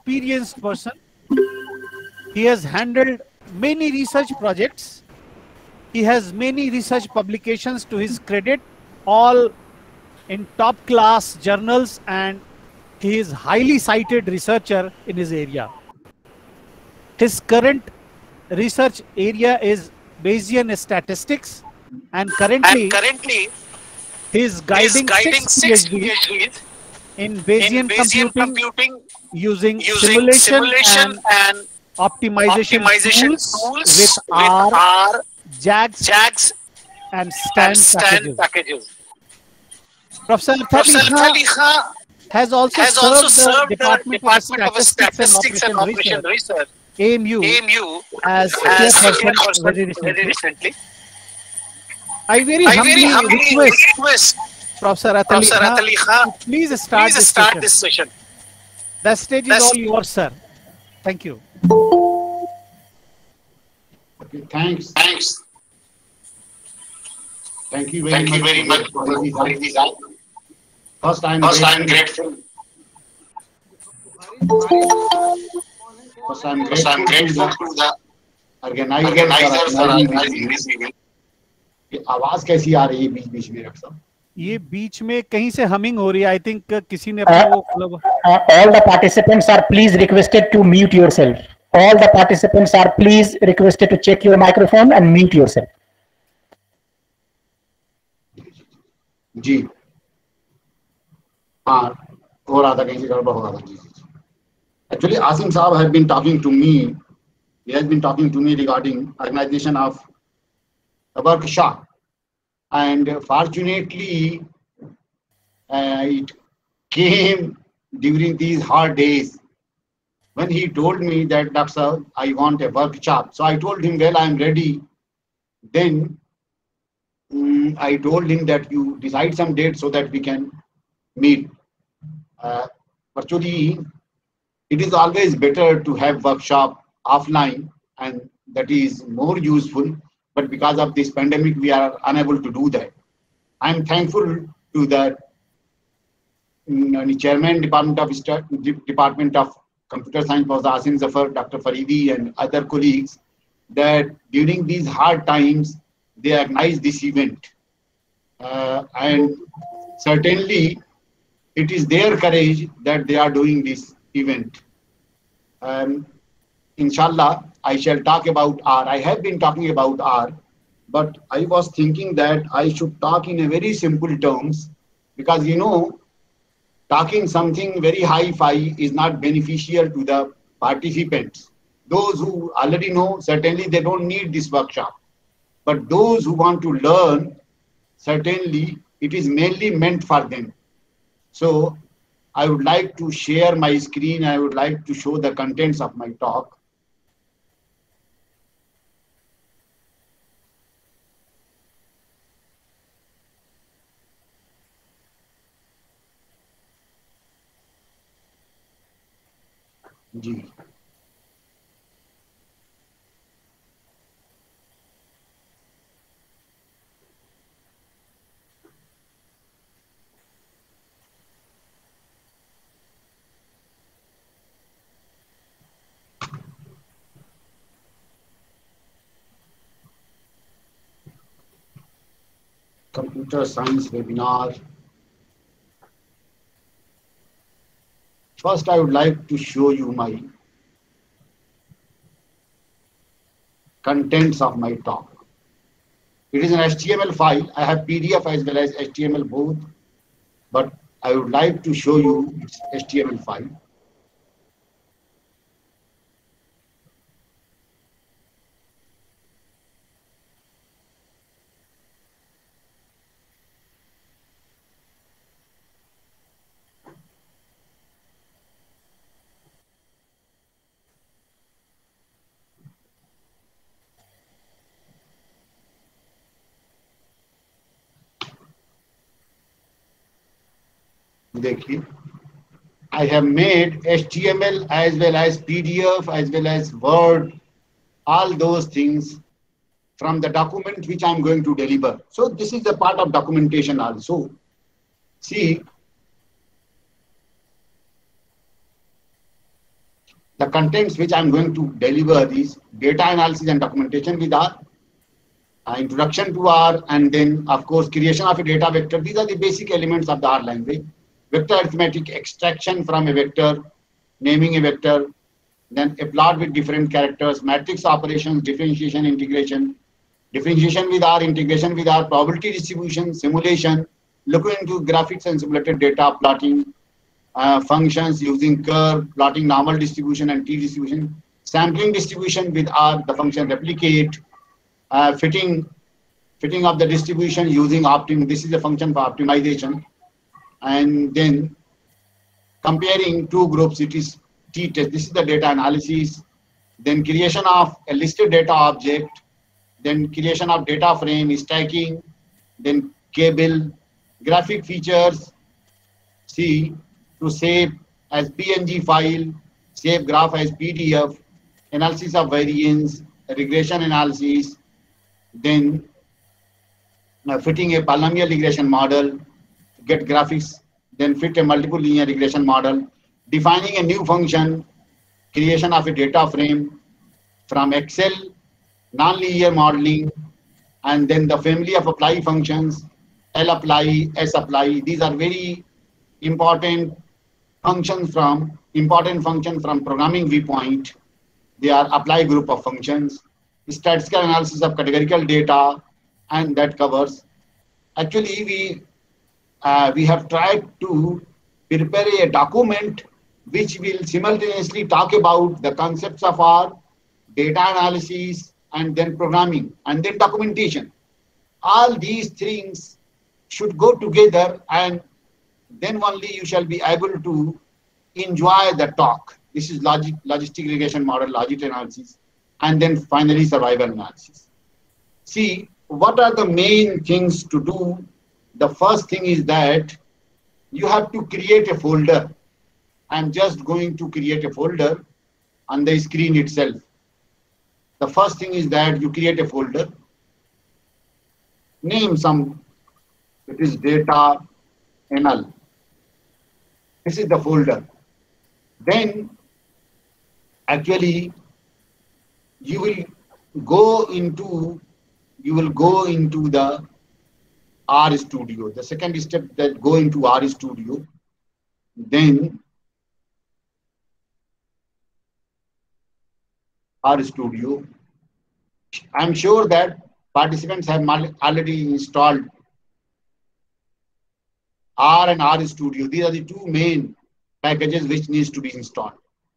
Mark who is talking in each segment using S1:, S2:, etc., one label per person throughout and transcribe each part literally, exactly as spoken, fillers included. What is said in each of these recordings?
S1: experienced person. He has handled many research projects. He has many research publications to his credit, all in top class journals, and he is highly cited researcher in his area. His current research area is Bayesian statistics, and
S2: And
S1: currently
S2: currently,
S1: he is
S2: he is
S1: guiding
S2: guiding
S1: six
S2: six
S1: PhDs
S2: PhDs
S1: in
S2: in
S1: Bayesian
S2: Bayesian
S1: computing
S2: computing
S1: using
S2: using
S1: simulation
S2: simulation
S1: and
S2: and
S1: optimization
S2: optimization
S1: tools with
S2: tools with
S1: R,
S2: R,
S1: JAX,
S2: JAX,
S1: and
S2: and
S1: STAN
S2: STAN
S1: packages.
S2: packages.
S1: Professor Arthar Ali
S2: Professor
S1: Khan
S2: Thali Khan
S1: has also
S2: has also
S1: served the
S2: served the
S1: Department of
S2: Department of
S1: Statistics and
S2: Statistics and
S1: Operation
S2: Operation
S1: Research,
S2: Research,
S1: A M U,
S2: A M U,
S1: as
S2: as
S1: chairperson
S2: chairperson
S1: very
S2: very
S1: recently.
S2: recently.
S1: I very
S2: I very
S1: humbly
S2: humbly
S1: request
S2: request
S1: Professor Arthar Ali
S2: Professor
S1: Khan
S2: Atali Khan
S1: to please start
S2: please
S1: this
S2: start
S1: session.
S2: this session.
S1: The stage is
S2: That's
S1: all yours, sir. Thank you.
S3: Okay, thanks.
S2: Thanks.
S3: Thank you very
S2: Thank
S3: much.
S2: you very much,
S3: Faridhi sir.
S2: Faridhi sir.
S3: First, I'm
S2: First, I am
S3: grateful.
S2: grateful.
S3: First, I'm
S2: First, I am
S3: grateful
S2: grateful
S3: to
S2: to the
S3: the organizer for
S2: organizers for
S3: organizing this
S2: organizing
S3: event.
S2: this event.
S3: ये आवाज कैसी आ रही है बीच बीच में doctor साहब?
S1: ये बीच में कहीं से हमिंग हो रही है. आई थिंक किसी ने अपना वो मतलब
S4: Uh, all the participants are please requested to mute yourself. All the participants are please requested to check your microphone and mute yourself.
S3: जी हाँ हो रहा था, कहीं से गड़बड़ हो रहा था. जी जी actually Asim sahab have been talking to me. He has been talking to me regarding organization of a workshop, and fortunately uh, it came during these hard days when he told me that, Doctor Sir, I want a workshop. So I told him, well, I am ready. Then um, I told him that you decide some date so that we can meet. Uh, virtually, it is always better to have workshop offline, and that is more useful. But because of this pandemic, we are unable to do that. I am thankful to the um, chairman, Department of Department of Computer Science, Professor Asim Zafar, Doctor Faridhi, and other colleagues, that during these hard times they organize this event, uh, and certainly it is their courage that they are doing this event. Um, Inshallah, I shall talk about R. I have been talking about R, but I was thinking that I should talk in a very simple terms, because you know, talking something very high-fi is not beneficial to the participants. Those who already know, certainly they don't need this workshop. But those who want to learn, certainly it is mainly meant for them. So I would like to share my screen. I would like to show the contents of my talk. जी computer science webinar. First, I would like to show you my contents of my talk. It is an H T M L file. I have P D F as well as H T M L both, but I would like to show you its H T M L file. देखिए, I have made H T M L as well as P D F as well as Word, all those things from the document which I am going to deliver. So this is a part of documentation also. See, the contents which I'm going to deliver is data analysis and documentation with R, uh, introduction to R, and then of course creation of a data vector. These are the basic elements of the R language. Vector arithmetic, extraction from a vector, naming a vector, then a plot with different characters, matrix operations, differentiation, integration, differentiation with R, integration with R, probability distribution, simulation, looking into graphics and simulated data, plotting, uh, functions using curve, plotting normal distribution and T distribution, sampling distribution with R, the function replicate, uh, fitting, fitting of the distribution using optim. This is a function for optimization, and then comparing two groups. It is T-test. This is the data analysis. Then creation of a listed data object. Then creation of data frame, stacking. Then cable, graphic features. C, to save as P N G file, save graph as P D F, analysis of variance, regression analysis. Then uh, fitting a polynomial regression model, get graphics, then fit a multiple linear regression model, defining a new function, creation of a data frame from Excel, nonlinear modeling, and then the family of apply functions, lapply, sapply. These are very important functions from important function from programming viewpoint. They are apply group of functions, statistical analysis of categorical data, and that covers. Actually, we uh, we have tried to prepare a document which will simultaneously talk about the concepts of our data analysis and then programming and then documentation. All these things should go together, and then only you shall be able to enjoy the talk. This is logic, logistic regression model, logic analysis, and then finally survival analysis. See, what are the main things to do? The first thing is that you have to create a folder. I'm just going to create a folder on the screen itself. The first thing is that you create a folder, name some, it is data N L. This is the folder. Then actually you will go into you will go into the R Studio. The second step that go into R Studio. Then R Studio. I'm sure that participants have already installed R and R Studio. These are the two main packages which needs to be installed.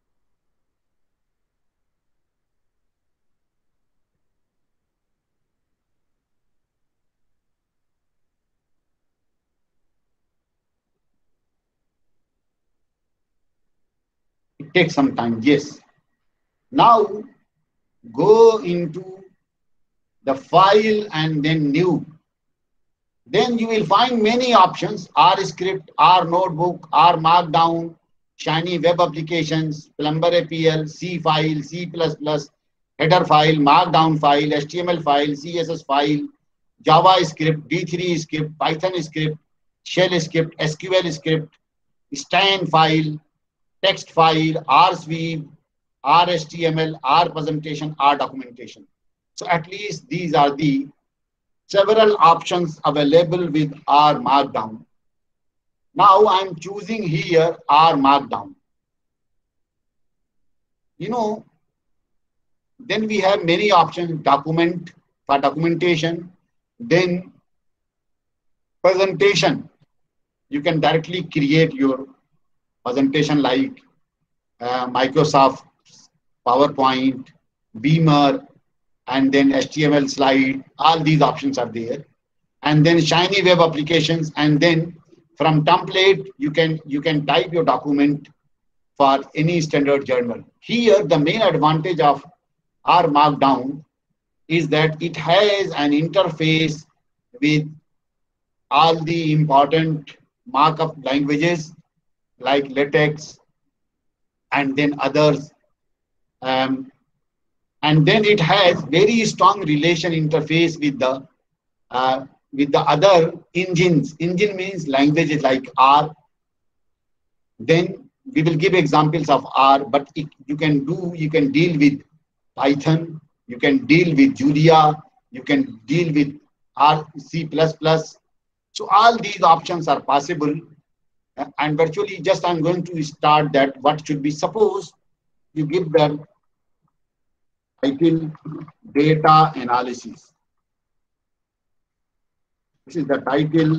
S3: It takes some time, yes. Now go into the file and then new. Then you will find many options: R script, R notebook, R markdown, Shiny web applications, Plumber A P L, C file, C plus plus, header file, markdown file, H T M L file, C S S file, Java script, D three script, Python script, Shell script, S Q L script, Stan file, text file, R sweep, R H T M L, R presentation, R documentation. So at least these are the several options available with R markdown. Now I'm choosing here R markdown. You know, then we have many options: document for documentation, then presentation. You can directly create your presentation like uh, Microsoft PowerPoint, Beamer, and then H T M L slide. All these options are there. And then Shiny web applications, and then from template you can you can type your document for any standard journal. Here the main advantage of R markdown is that it has an interface with all the important markup languages like LaTeX and then others. Um, and then it has very strong relation interface with the uh, with the other engines. Engine means languages like R. Then we will give examples of R, but it, you can do, you can deal with Python, you can deal with Julia, you can deal with R, C plus plus. So all these options are possible. And virtually just I'm going to start that what should be. Suppose you give them title data analysis. This is the title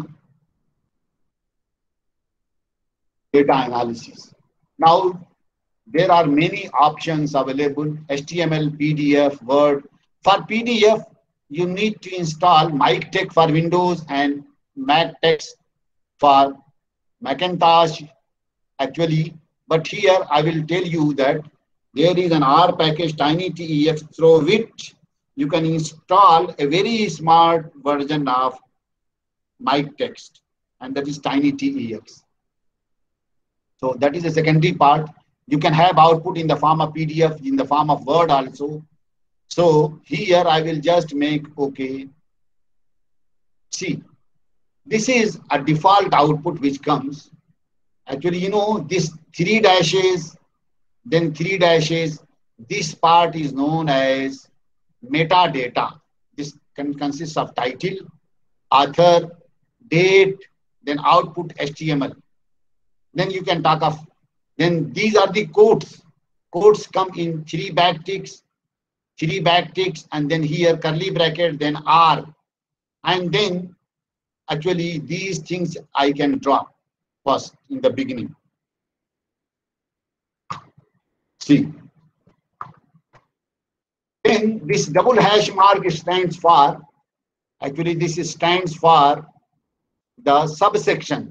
S3: data analysis. Now there are many options available: H T M L, P D F, Word. For P D F, you need to install MikTeX for Windows and MacTeX for Macintosh actually. But here I will tell you that there is an R package, TinyTex, through which you can install a very smart version of MikTeX, and that is TinyTex. So that is the secondary part. You can have output in the form of P D F, in the form of Word also. So here I will just make OK. See, this is a default output which comes. Actually, you know, this three dashes, then three dashes, this part is known as metadata. This can consist of title, author, date, then output H T M L. Then you can talk of, then these are the quotes. Quotes come in three backticks, three backticks, and then here curly bracket, then R. And then actually these things I can draw first in the beginning. See. Then this double hash mark stands for, actually this stands for the subsection.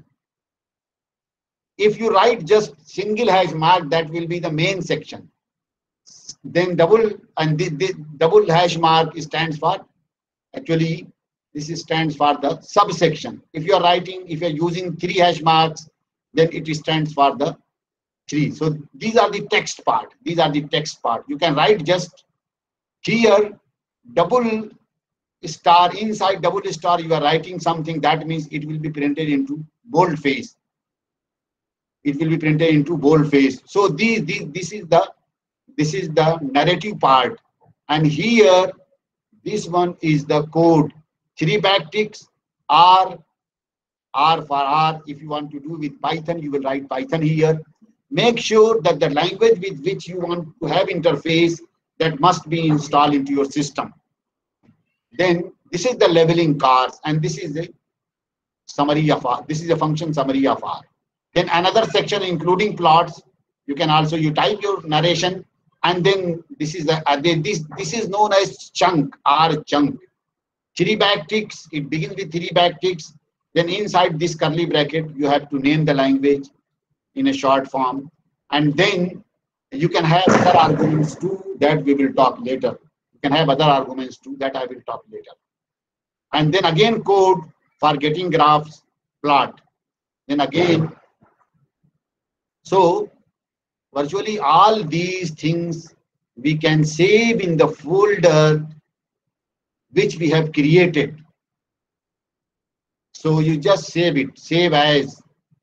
S3: If you write just single hash mark, that will be the main section. Then double, and the, the double hash mark stands for, actually this stands for the subsection. If you are writing, if you are using three hash marks, then it stands for the three. So these are the text part. These are the text part. You can write just here double star, inside double star you are writing something, that means it will be printed into boldface. It will be printed into boldface. So these, these, this is the this is the narrative part, and here this one is the code. Three backticks, R, R for R. If you want to do with Python, you will write Python here. Make sure that the language with which you want to have interface, that must be installed into your system. Then this is the labeling cars, and this is the summary of R. This is a function summary of R. Then another section including plots. You can also, you type your narration, and then this is the uh, this this is known as chunk, R chunk. Three backticks. It begins with three backticks. Then inside this curly bracket, you have to name the language in a short form, and then you can have other arguments too, that we will talk later. You can have other arguments too, that I will talk later. And then again code for getting graphs, plot. Then again, so virtually all these things we can save in the folder which we have created. So you just save it, save as,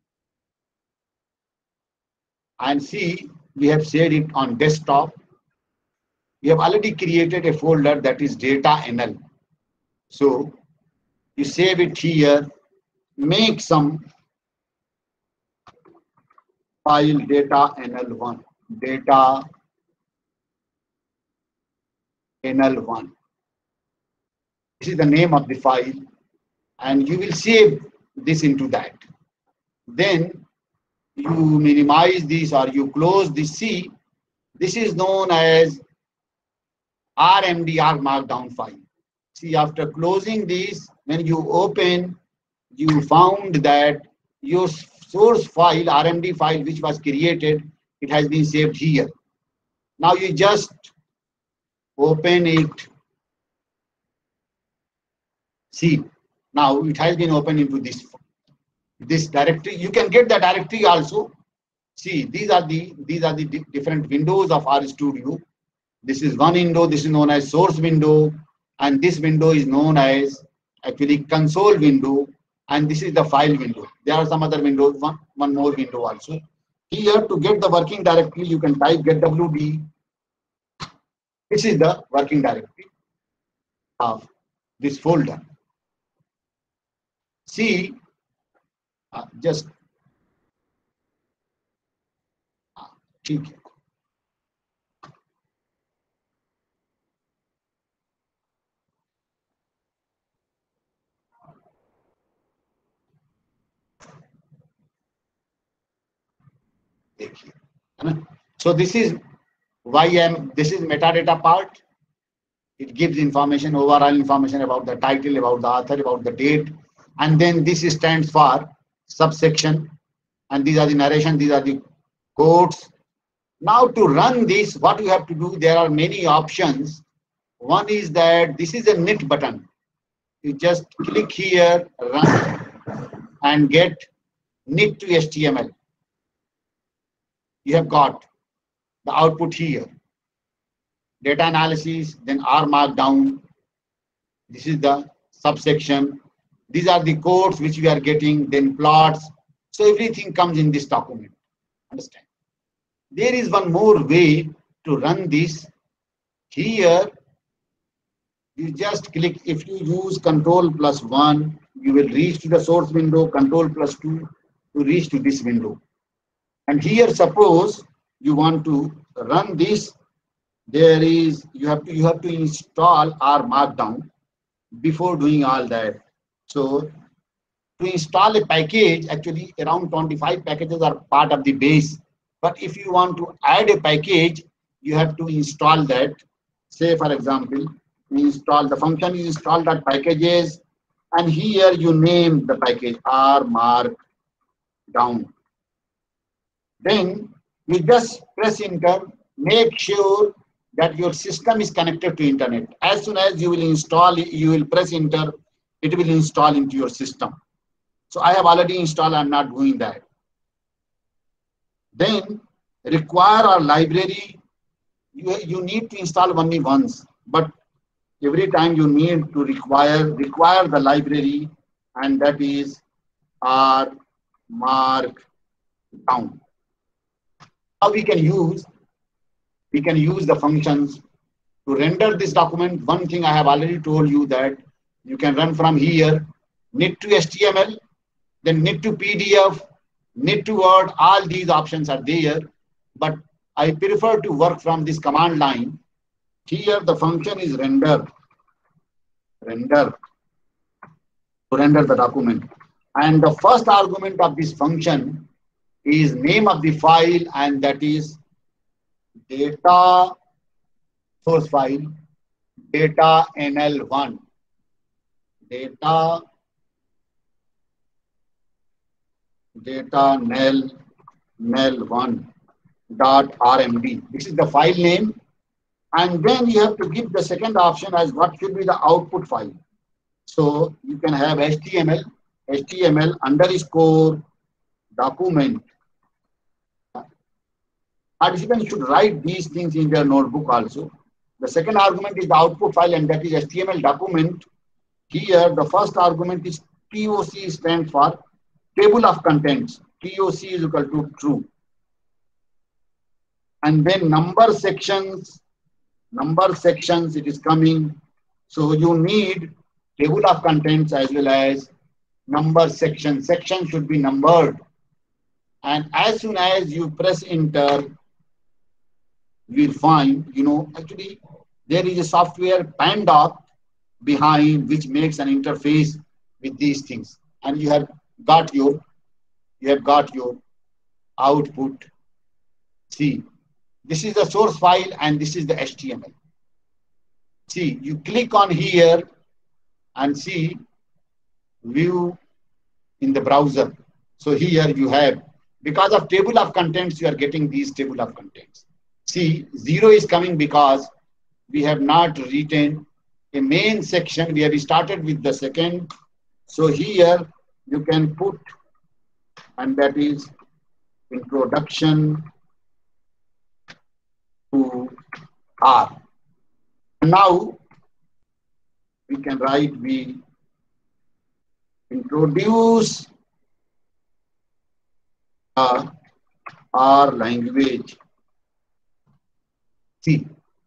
S3: and see, we have saved it on desktop. We have already created a folder that is data N L. So you save it here, make some file data N L one, data N L one. This is the name of the file, and you will save this into that. Then you minimize this or you close this. See, this is known as R M D R markdown file. See, after closing this, when you open, you found that your source file, R M D file, which was created, it has been saved here. Now you just open it. See, now it has been opened into this this directory. You can get the directory also. See, these are the these are the di different windows of RStudio. This is one window. This is known as source window, and this window is known as actually console window, and this is the file window. There are some other windows, one one more window also. Here to get the working directory, you can type get W D. This is the working directory of this folder. See, uh, just uh, ठीक है. So this is Y M, this is metadata part. It gives information, overall information about the title, about the author, about the date. And then this stands for subsection. And these are the narration, these are the quotes. Now to run this, what you have to do, there are many options. One is that this is a knit button. You just click here, run, and get knit to H T M L. You have got the output here. Data analysis, then R markdown. This is the subsection. These are the codes which we are getting, then plots. So everything comes in this document. Understand? There is one more way to run this. Here, you just click, if you use control plus one, you will reach to the source window, control plus two to reach to this window. And here, suppose you want to run this, there is, you have to, you have to install R markdown before doing all that. So to install a package, actually around twenty-five packages are part of the base. But if you want to add a package, you have to install that. Say, for example, install the function, you install that packages, and here you name the package R markdown. Then you just press enter, make sure that your system is connected to internet. As soon as you will install it, you will press enter, it will install into your system. So I have already installed, I'm not doing that. Then require our library, you, you need to install only once, but every time you need to require, require the library, and that is R markdown. How we can use, we can use the functions to render this document. One thing I have already told you that you can run from here, knit to H T M L, then knit to P D F, knit to Word, all these options are there, but I prefer to work from this command line. Here the function is render, render, to render the document. And the first argument of this function is name of the file, and that is data source file, data N L one, data, data nel, nel one dot R M D. This is the file name. And then you have to give the second option as what should be the output file. So you can have H T M L, H T M L underscore document. Participants should write these things in their notebook also. The second argument is the output file, and that is H T M L document. Here, the first argument is T O C, stands for table of contents. T O C is equal to true. And then number sections, number sections, it is coming. So you need table of contents as well as number section. Section should be numbered. And as soon as you press enter, you will find, you know, actually there is a software Pandoc behind which makes an interface with these things. And you have got your, you have got your output. See, this is the source file and this is the H T M L. See, you click on here and see view in the browser. So here you have, because of table of contents, you are getting these table of contents. See, zero is coming because we have not written a main section. We have started with the second. So here you can put, and that is introduction to R. Now we can write, we introduce a R language. See.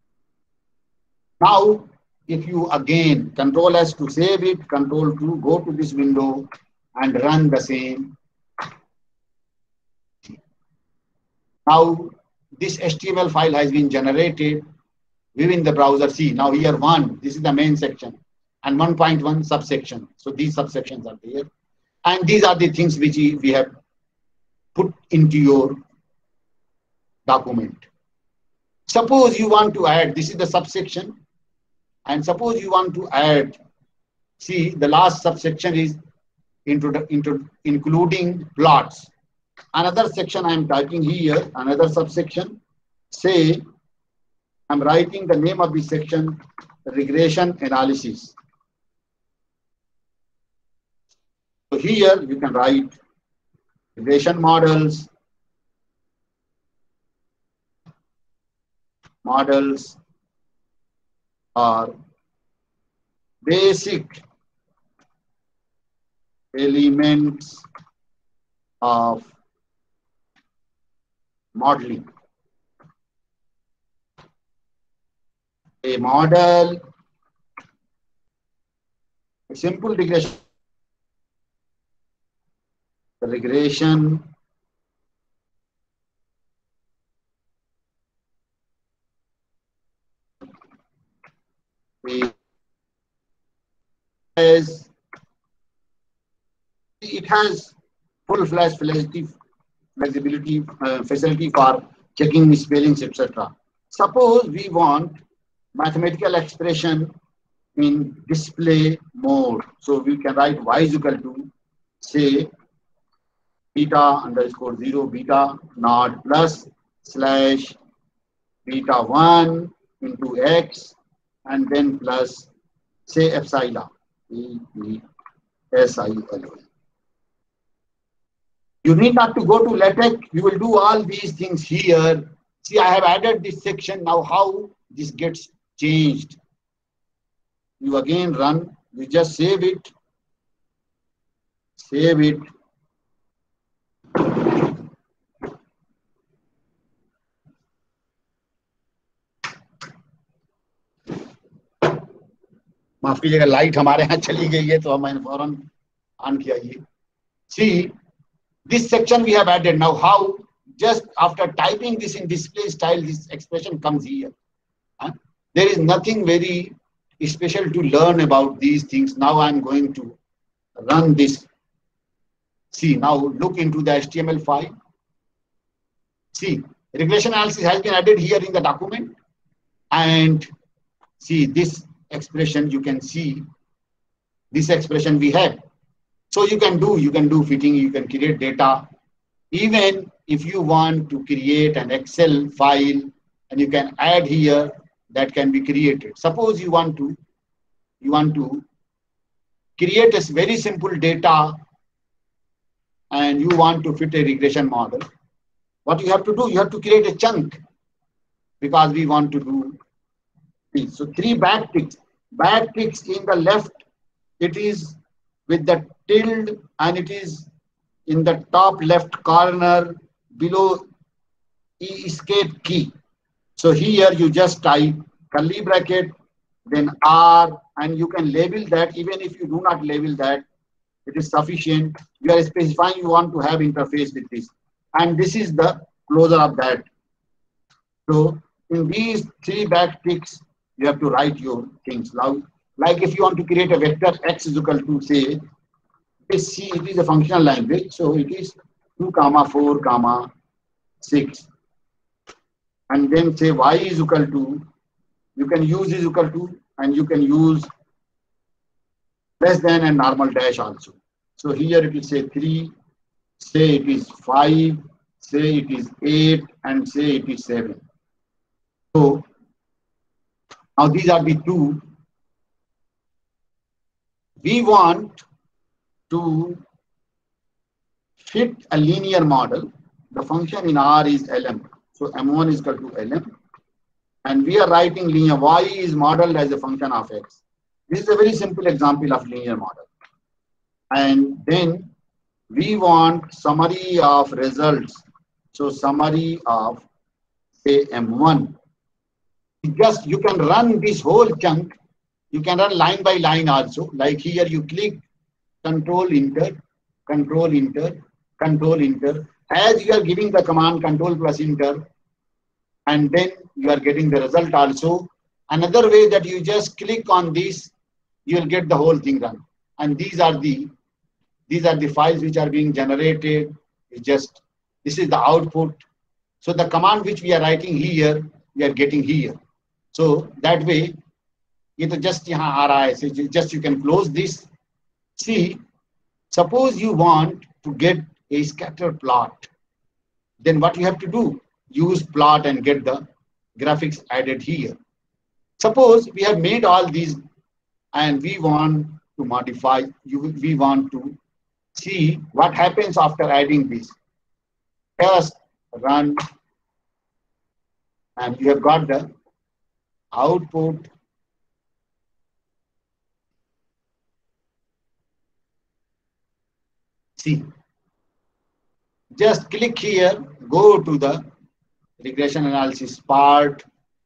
S3: Now, if you again control S to save it, control to go to this window and run the same. Now, this H T M L file has been generated within the browser. See, now here one, this is the main section, and one point one subsection. So these subsections are there. And these are the things which we have put into your document. Suppose you want to add, this is the subsection, and suppose you want to add, see the last subsection is into, into including plots. Another section I am typing here, another subsection, say I'm writing the name of the section, regression analysis. So here you can write regression models, models are basic elements of modeling. A model, a simple regression, the regression is, it has full-fledged flexibility, flexibility uh, facility for checking spellings, et cetera. Suppose we want mathematical expression in display mode. So we can write y is equal to, say, beta underscore zero, beta naught plus slash beta one into x, and then plus, say, epsilon, E E S I L O N. You need not to go to LaTeX. You will do all these things here. See, I have added this section. Now how this gets changed? You again run. You just save it. Save it. माफ कीजिएगा, light हमारे यहाँ चली गई है तो हमने फौरन ऑन किया ये. See, this section we have added. Now how, just after typing this in display style, this expression comes here. Huh? There is nothing very special to learn about these things. Now I'm going to run this. See, now look into the H T M L file. See, regression analysis has been added here in the document. And see this expression, you can see this expression we have. So you can do, you can do fitting, you can create data. Even if you want to create an Excel file and you can add here, that can be created. Suppose you want to, you want to create a very simple data and you want to fit a regression model. What you have to do, you have to create a chunk because we want to do this. So three backticks. Backticks in the left, it is with the tilde and it is in the top left corner below escape key. So here you just type curly bracket, then R, and you can label that. Even if you do not label that, it is sufficient. You are specifying you want to have interface with this. And this is the closure of that. So in these three backticks, you have to write your things. Now, like if you want to create a vector x is equal to, say, C, it is a functional language. So it is two comma four comma six. And then say y is equal to, you can use is equal to, and you can use less than and normal dash also. So here it will say three, say it is five, say it is eight, and say it is seven. So now these are the two. We want to fit a linear model. The function in R is L M. So M one is equal to L M. And we are writing linear. Y is modeled as a function of X. This is a very simple example of linear model. And then we want summary of results. So summary of say M one. Just you can run this whole chunk. You can run line by line also. Like here you click control enter, control enter, control enter. As you are giving the command control plus enter, and then you are getting the result also. Another way that you just click on this, you will get the whole thing run. And these are the these are the files which are being generated. It's just this is the output. So the command which we are writing here, we are getting here. So that way, ये तो just यहाँ आ रहा है. So just you can close this. See, suppose you want to get a scatter plot, then what you have to do? Use plot and get the graphics added here. Suppose we have made all these and we want to modify, you, we want to see what happens after adding this. Just run and you have got the output. See, just click here, go to the regression analysis part.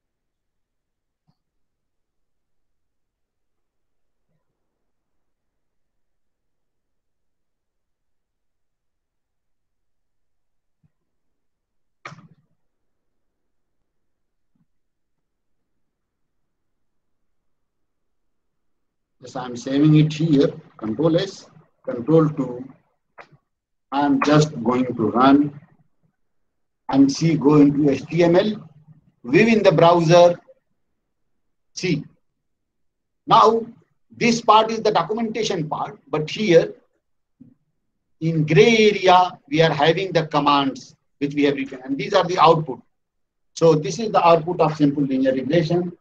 S3: Yes, I'm saving it here, control S, control two. I'm just going to run and see, go into H T M L, view in the browser. See, now this part is the documentation part, but here in gray area, we are having the commands which we have written, and these are the output. So this is the output of simple linear regression.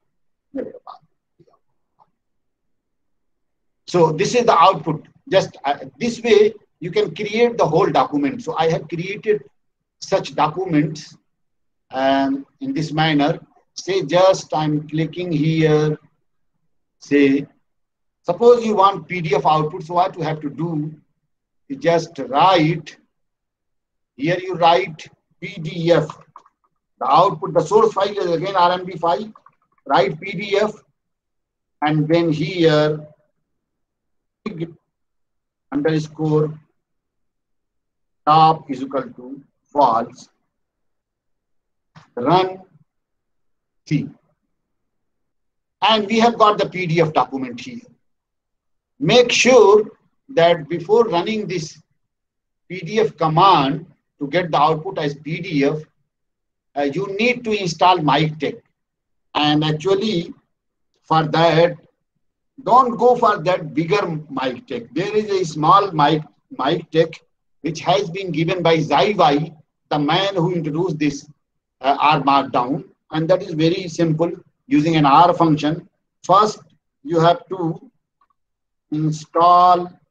S3: So this is the output. Just uh, this way, you can create the whole document. So I have created such documents um, in this manner. Say just I'm clicking here. Say, suppose you want P D F output. So what you have to do is just write. Here you write P D F. The output, the source file is again R M B file. Write P D F, and then here underscore top is equal to false. Run. See, and we have got the P D F document here. Make sure that before running this P D F command to get the output as P D F, uh, you need to install MikTeX. And actually, for that, don't go for that bigger MikTeX. There is a small mic, MikTeX which has been given by Zai Wei, the man who introduced this uh, R Markdown, and that is very simple using an R function. First, you have to install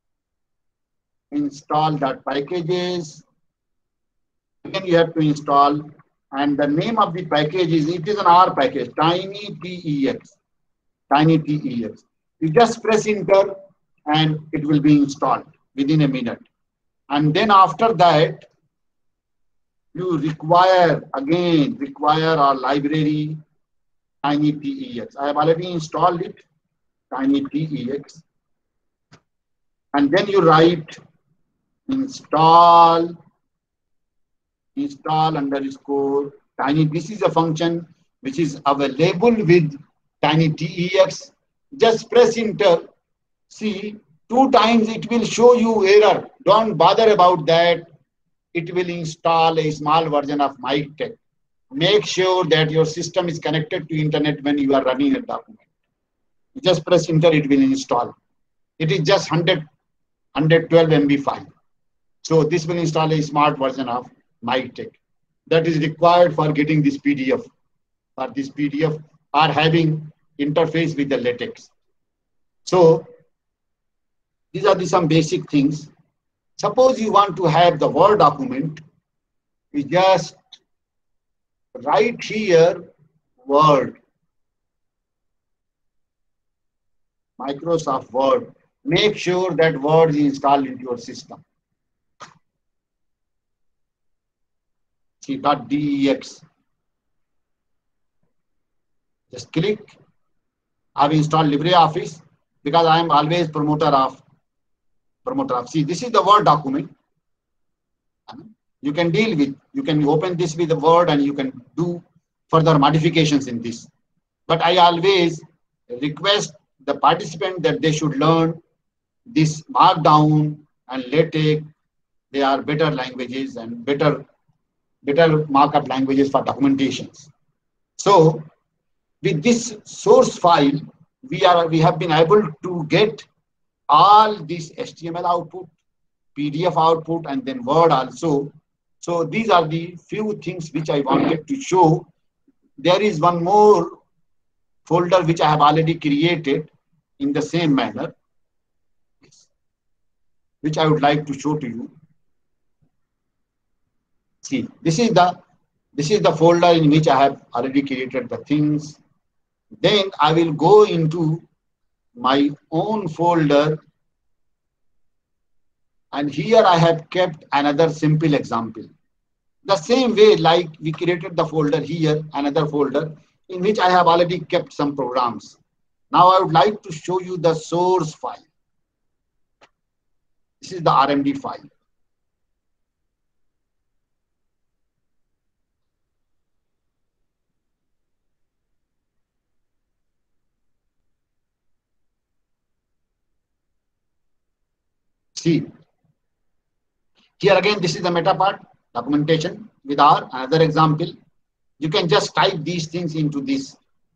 S3: install that packages. Then you have to install, and the name of the package is, it is an R package, tinytex. tinytex. You just press enter and it will be installed within a minute. And then after that, you require, again, require our library tinytex. I have already installed it, tinytex. And then you write install, install underscore tiny. This is a function which is available with tinytex. Just press enter. See, two times it will show you error. Don't bother about that. It will install a small version of MikTeX. Make sure that your system is connected to internet when you are running a document. Just press enter, it will install. It is just one hundred, one hundred twelve M B file. So this will install a smart version of MikTeX. That is required for getting this P D F. For this P D F or having interface with the LaTeX. So these are the some basic things. Suppose you want to have the Word document, you just write here Word, Microsoft Word. Make sure that Word is installed into your system. See, dot .dex. Just click. I've installed LibreOffice because I am always promoter of promoter of. See, this is the Word document. You can deal with. You can open this with the Word and you can do further modifications in this. But I always request the participant that they should learn this Markdown and LaTeX. They are better languages and better, better markup languages for documentations. So with this source file, we are we have been able to get all this H T M L output, P D F output, and then Word also. So these are the few things which I wanted to show. There is one more folder which I have already created in the same manner, which I would like to show to you. See, this is the this is the folder in which I have already created the things. Then I will go into my own folder, and here I have kept another simple example. The same way like we created the folder here, another folder in which I have already kept some programs. Now I would like to show you the source file. This is the R M D file. See, here again, this is the meta part, documentation with R, another example. You can just type these things into this.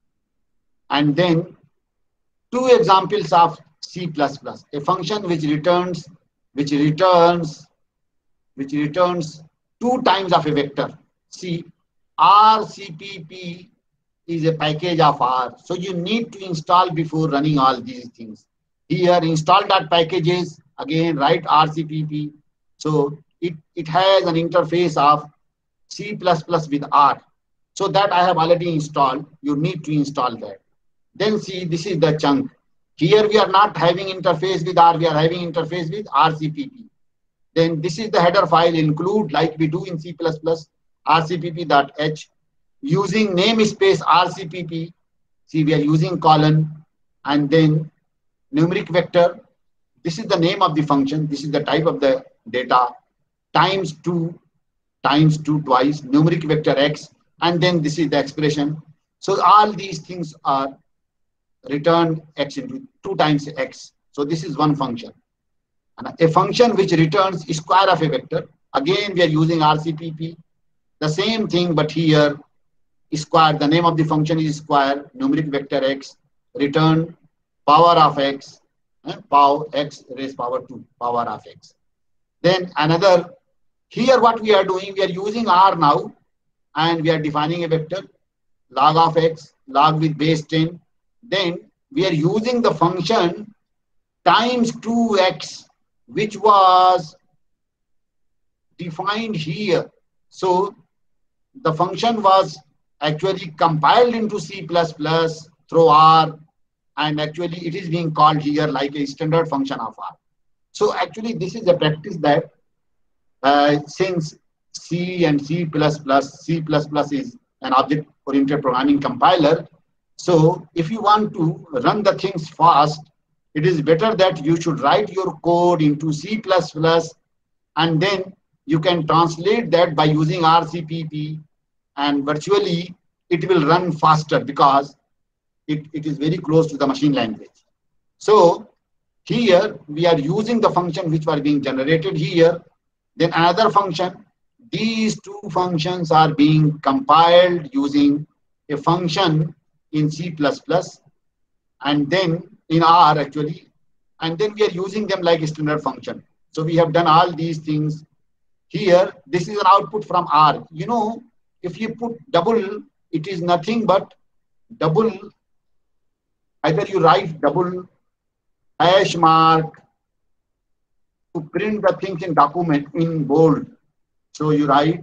S3: And then two examples of C plus plus, a function which returns, which returns, which returns two times of a vector. See, R C P P is a package of R. So you need to install before running all these things. Here, install that packages, again, write R C P P. So it, it has an interface of C plus plus with R. So that I have already installed. You need to install that. Then see, this is the chunk. Here we are not having interface with R, we are having interface with R C P P. Then this is the header file, include like we do in C plus plus, R C P P.h. Using namespace R C P P, see we are using colon, and then numeric vector. This is the name of the function, this is the type of the data, times two, times two twice, numeric vector x, and then this is the expression. So all these things are return x into two times x. So this is one function. And a function which returns square of a vector. Again, we are using R C P P. The same thing, but here square, the name of the function is square, numeric vector x, return power of x, and power x raised power two, power of x. Then another, here what we are doing, we are using R now, and we are defining a vector, log of x, log with base ten. Then we are using the function times two x, which was defined here. So the function was actually compiled into C plus plus through R, and actually it is being called here like a standard function of R. So actually this is a practice that uh, since C and C plus plus, C plus plus is an object-oriented programming compiler. So if you want to run the things fast, it is better that you should write your code into C plus plus, and then you can translate that by using R C P P, and virtually it will run faster because it, it is very close to the machine language. So here we are using the function which were being generated here. Then another function, these two functions are being compiled using a function in C plus plus, and then in R actually, and then we are using them like a standard function. So we have done all these things here. This is an output from R. You know, if you put double, it is nothing but double. Either you write double hash mark to print the things in document in bold. So you write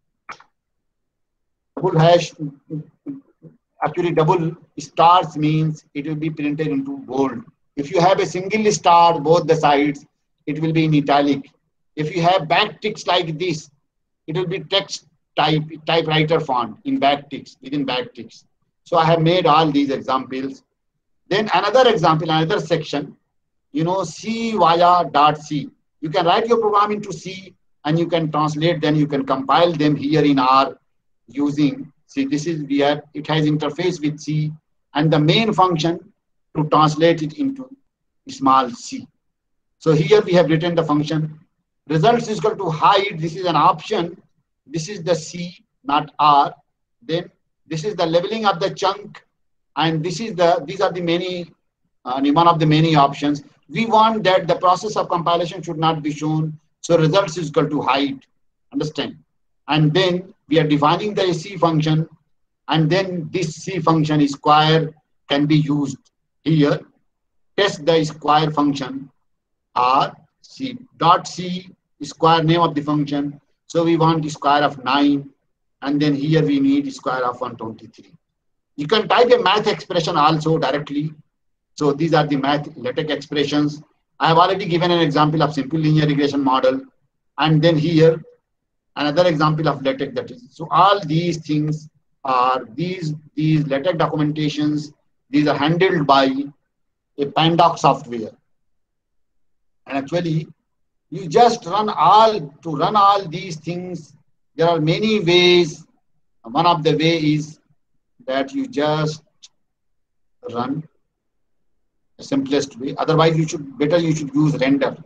S3: double hash. Actually, double stars means it will be printed into bold. If you have a single star, both the sides, it will be in italic. If you have backticks like this, it will be text type typewriter font in backticks, within backticks. So I have made all these examples. Then another example, another section, you know, C via dot C. You can write your program into C and you can translate, then you can compile them here in R using, see, this is, we have, it has interface with C and the main function to translate it into small c. So here we have written the function results is equal to hide. This is an option. This is the C, not R. Then this is the leveling of the chunk, and this is the these are the many uh, one of the many options. We want that the process of compilation should not be shown. So results is equal to hide. Understand? And then we are defining the C function, and then this C function is square can be used here. Test the square function R C dot C square name of the function. So we want the square of nine, and then here we need square of one twenty-three. You can type a math expression also directly. So these are the math LaTeX expressions. I have already given an example of simple linear regression model, and then here another example of LaTeX, that is. So all these things are these these LaTeX documentations. These are handled by a Pandoc software, and actually you just run all to run all these things. There are many ways. One of the way is that you just run the simplest way. Otherwise, you should better you should use render.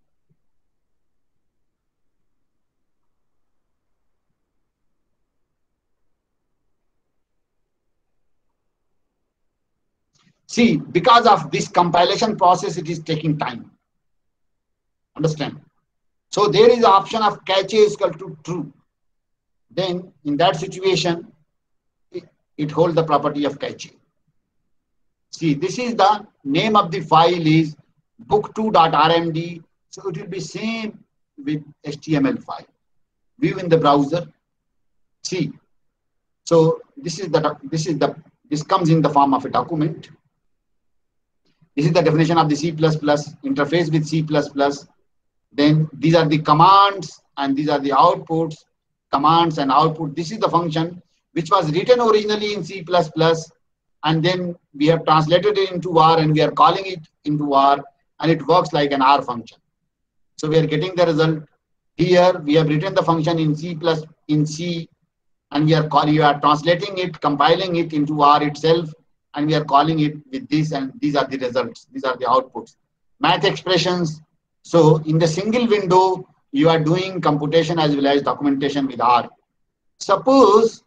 S3: See, because of this compilation process, it is taking time. Understand? So there is the option of cache is equal to true. Then in that situation, it, it holds the property of cache. See, this is the name of the file is book two dot R M D. So it will be same with H T M L file. View in the browser. See, so this is the this is the this comes in the form of a document. This is the definition of the C plus plus, interface with C plus plus. Then these are the commands and these are the outputs, commands and output. This is the function which was written originally in C plus plus, and then we have translated it into R and we are calling it into R, and it works like an R function. So we are getting the result. Here we have written the function in C plus in C, and we are calling, you are translating it, compiling it into R itself, and we are calling it with this, and these are the results. These are the outputs. Math expressions. So in the single window, you are doing computation as well as documentation with R. Suppose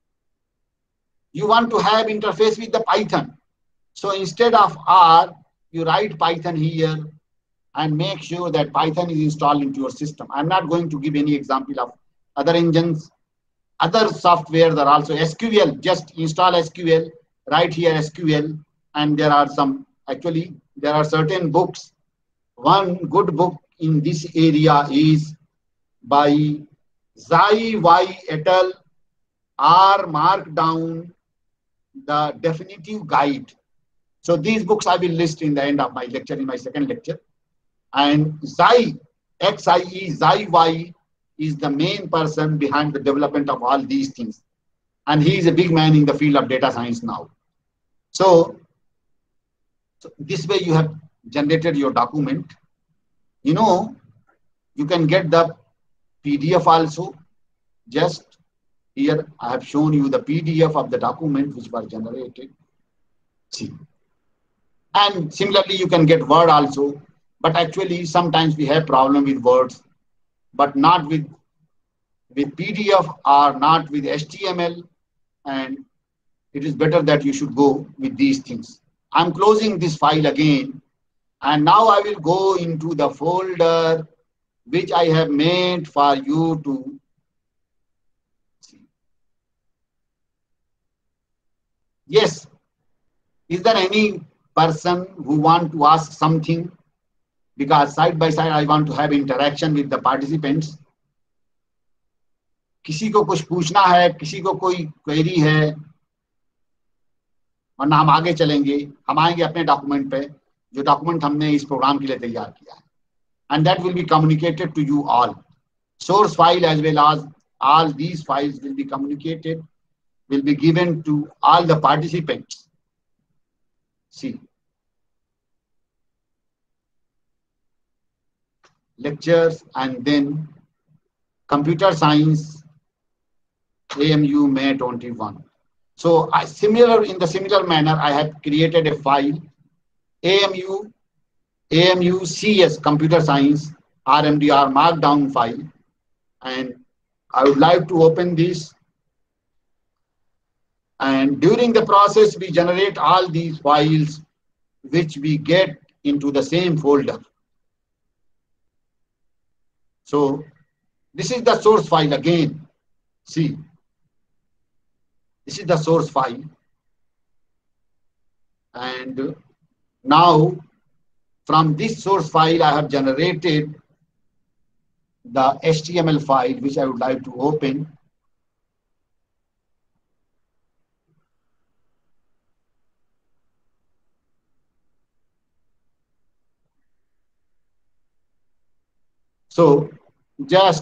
S3: you want to have interface with the Python. So instead of R, you write Python here and make sure that Python is installed into your system. I'm not going to give any example of other engines. Other software are also S Q L. Just install S Q L, write here S Q L, and there are some, actually, there are certain books. One good book in this area is by Zai Y et al. R Markdown, the definitive guide. So these books I will list in the end of my lecture, in my second lecture. And Zai, X I E, Zai Y is the main person behind the development of all these things. And he is a big man in the field of data science now. So, so this way you have generated your document. You know, you can get the P D F also. Just here I have shown you the P D F of the document which was generated. See. And similarly, you can get Word also. But actually, sometimes we have problem with words, but not with, with P D F or not with H T M L. And it is better that you should go with these things. I'm closing this file again. And now I will go into the folder which I have made for you to see. Yes. Is there any person who want to ask something? Because side by side I want to have interaction with the participants. किसी को कुछ पूछना है, किसी को कोई query है, वरना हम आगे चलेंगे. हम आएंगे अपने डॉक्यूमेंट पे, जो डॉक्यूमेंट हमने इस प्रोग्राम के लिए तैयार किया है. And that will be communicated to you all. Source file as well as all these files will be communicated, will be given to all the participants. See, lectures and then computer science A M U May twenty-one. So I similar in the similar manner, I have created a file A M U A M U C S computer science R M D R markdown file, and I would like to open this. And during the process, we generate all these files which we get into the same folder. So this is the source file again. See, this is the source file. And now from this source file, I have generated the H T M L file which I would like to open. So just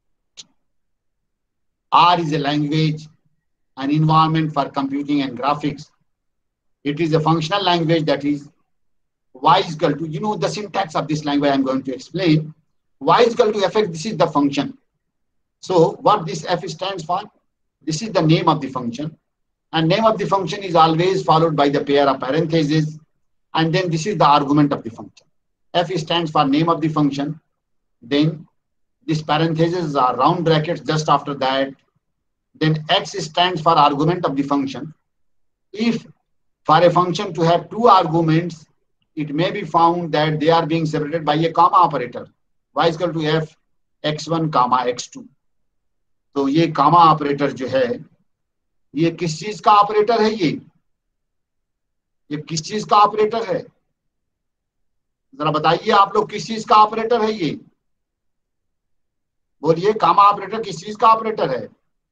S3: R is a language, an environment for computing and graphics. It is a functional language, that is y is equal to, you know, the syntax of this language I'm going to explain. Y is equal to fx, this is the function. So what this f stands for? This is the name of the function. And name of the function is always followed by the pair of parentheses. And then this is the argument of the function. F stands for name of the function. Then these parentheses are round brackets just after that. Then x stands for argument of the function. If for a function to have two arguments, it may be found that they are being separated by a comma operator. Y is equal to f x one comma x two. तो ये comma operator जो है, ये किस चीज का operator है? ये ये किस चीज का operator है? जरा बताइए आप लोग, किस चीज का operator है ये? बोलिए, comma operator किस चीज का operator है?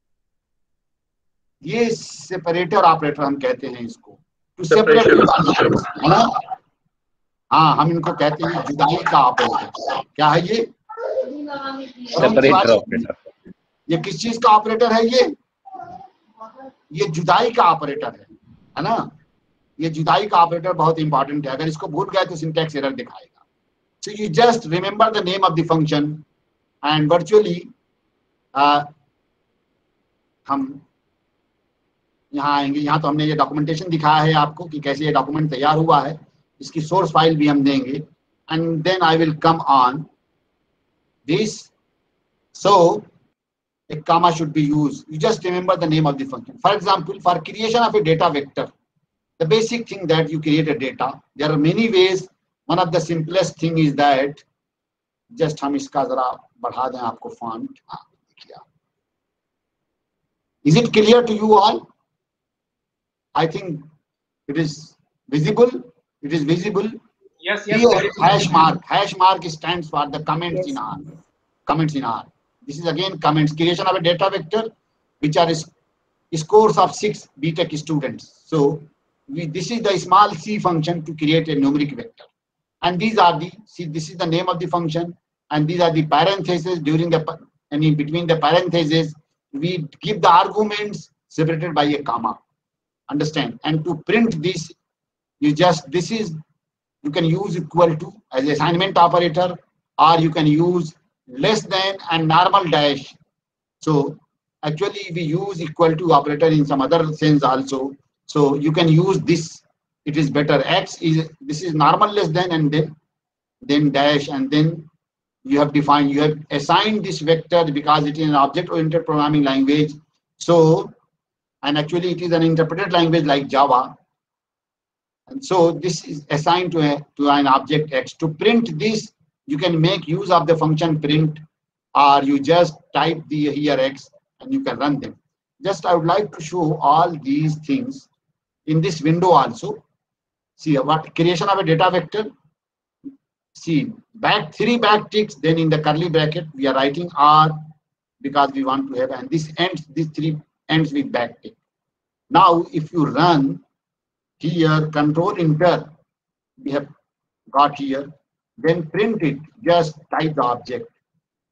S3: ये separator operator हम कहते हैं इसको, to separate है ना? हाँ, हम इनको कहते हैं जुदाई का ऑपरेटर। क्या है ये?
S2: Separator operator.
S3: ये किस चीज का ऑपरेटर है? ये ये जुदाई का ऑपरेटर है, है ना? ये जुदाई का ऑपरेटर बहुत इंपॉर्टेंट है, अगर इसको भूल गए तो सिंटैक्स एरर दिखाएगा। So you just remember the name of the function and virtually हम यहाँ आएंगे। यहाँ तो हमने ये डॉक्यूमेंटेशन दिखाया है आपको कि कैसे ये डॉक्यूमेंट तैयार हुआ है, इसकी सोर्स फाइल भी हम देंगे। And then I will come on this. So a comma should be used. You just remember the name of the function. For example, for creation of a data vector, the basic thing that you create a data, there are many ways. One of the simplest thing is that just हम इसका जरा बढ़ा दें आपको font. हाँ, देखिए। Is it clear to you all? I think it is visible. It is visible.
S5: Yes, yes.
S3: Here, hash mark. Hash mark stands for the comments in R. Comments in R. This is again comments. Creation of a data vector, which are scores of six B Tech students. So we, this is the small c function to create a numeric vector. And these are the, see, this is the name of the function. And these are the parentheses during the, and in between the parentheses, we give the arguments separated by a comma. Understand? And to print this, you just, this is, you can use equal to as an assignment operator, or you can use less than and normal dash. So actually we use equal to operator in some other sense also. So you can use this. It is better. X is, this is normal less than and then, then dash, and then you have defined, you have assigned this vector because it is an object-oriented programming language. So, and actually it is an interpreted language like Java. And so this is assigned to, a, to an object X. To print this, you can make use of the function print, or you just type the here X and you can run them. Just I would like to show all these things in this window also. See what creation of a data vector. See back three back ticks, then in the curly bracket we are writing R because we want to have, and this ends, these three ends with back tick. Now if you run here, control enter, we have got here. Then print it, just type the object.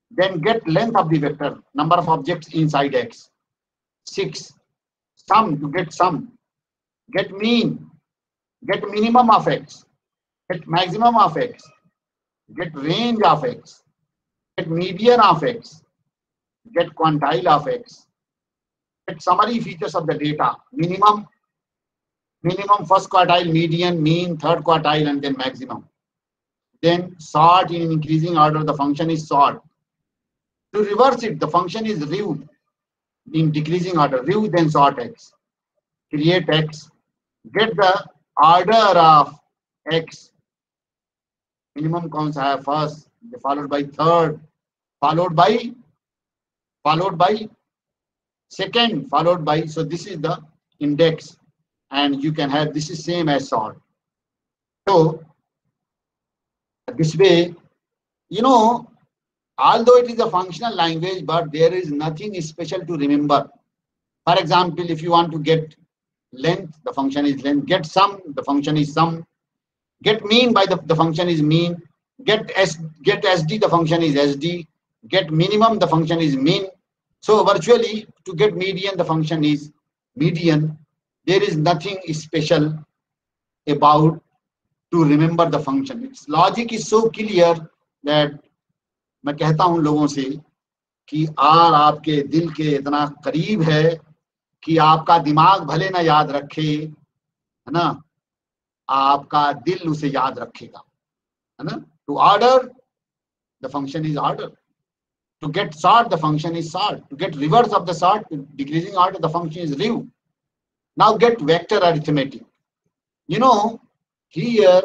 S3: Then get length of the vector, number of objects inside X. six. Sum, to get sum. Get mean. Get minimum of X. Get maximum of X. Get range of X. Get median of X. Get quantile of X. Get summary features of the data. Minimum, minimum first quartile, median, mean, third quartile, and then maximum. Then sort in increasing order, the function is sort. To reverse it, the function is rev in decreasing order. Rev, then sort X. Create X. Get the order of X. Minimum counts have first, followed by third, followed by, followed by second, followed by, so this is the index, and you can have, this is same as sort. So this way, you know, although it is a functional language, but there is nothing special to remember. For example, if you want to get length, the function is length. Get sum, the function is sum. Get mean, by the, the function is mean. Get S, get S D, the function is S D. Get minimum, the function is min. So virtually, to get median, the function is median. There is nothing special about to remember the function. Its logic is so clear that मैं कहता हूं लोगों से कि are आपके दिल के इतना करीब है कि आपका दिमाग भले ना याद रखे, है ना, आपका दिल उसे याद रखेगा, है ना. To order, the function is order. To get sort, the function is sort. To get reverse of the sort, decreasing order, the function is rev. Now get vector arithmetic. You know, here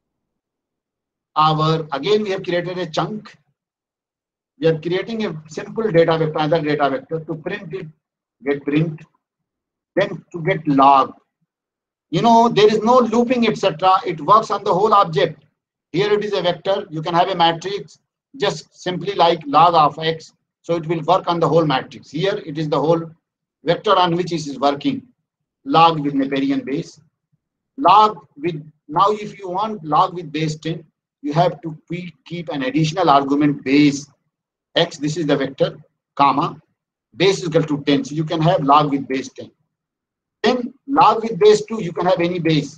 S3: our, again we have created a chunk. We are creating a simple data vector, another data vector. To print it, get print. Then to get log. You know, there is no looping, et cetera. It works on the whole object. Here it is a vector. You can have a matrix, just simply like log of X. So it will work on the whole matrix. Here it is the whole vector on which it is working. Log with Neperian base. Log with, now if you want log with base ten, you have to keep an additional argument base X. This is the vector, comma, base is equal to ten. So you can have log with base ten. Then log with base two, you can have any base.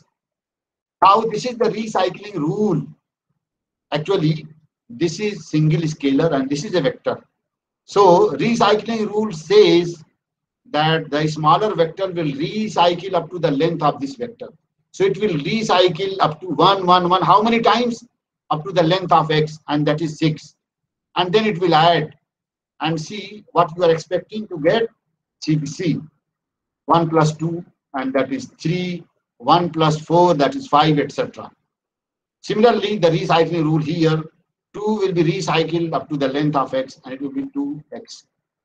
S3: Now this is the recycling rule. Actually, this is single scalar and this is a vector. So recycling rule says that the smaller vector will recycle up to the length of this vector. So it will recycle up to one, one, one. How many times? Up to the length of X, and that is six. And then it will add and see what you are expecting to get. See, one plus two, and that is three. one plus four, that is five, et cetera. Similarly, the recycling rule here, two will be recycled up to the length of X, and it will be two X.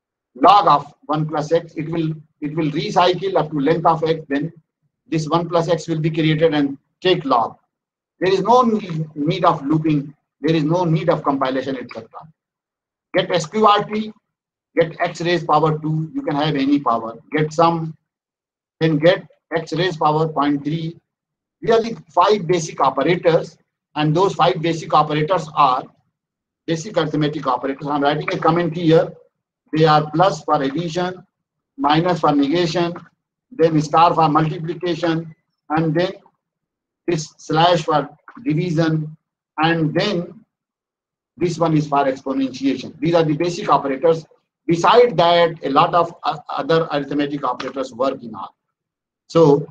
S3: Log of one plus X, it will it will recycle up to length of X, then this one plus X will be created and take log. There is no need of looping, there is no need of compilation, et cetera. Get S Q R T, get X raised power two, you can have any power. Get sum, then get X raised power zero point three. These are the five basic operators, and those five basic operators are basic arithmetic operators. I'm writing a comment here. They are plus for addition, minus for negation, then star for multiplication, and then this slash for division, and then this one is for exponentiation. These are the basic operators. Beside that, a lot of other arithmetic operators work in R. So,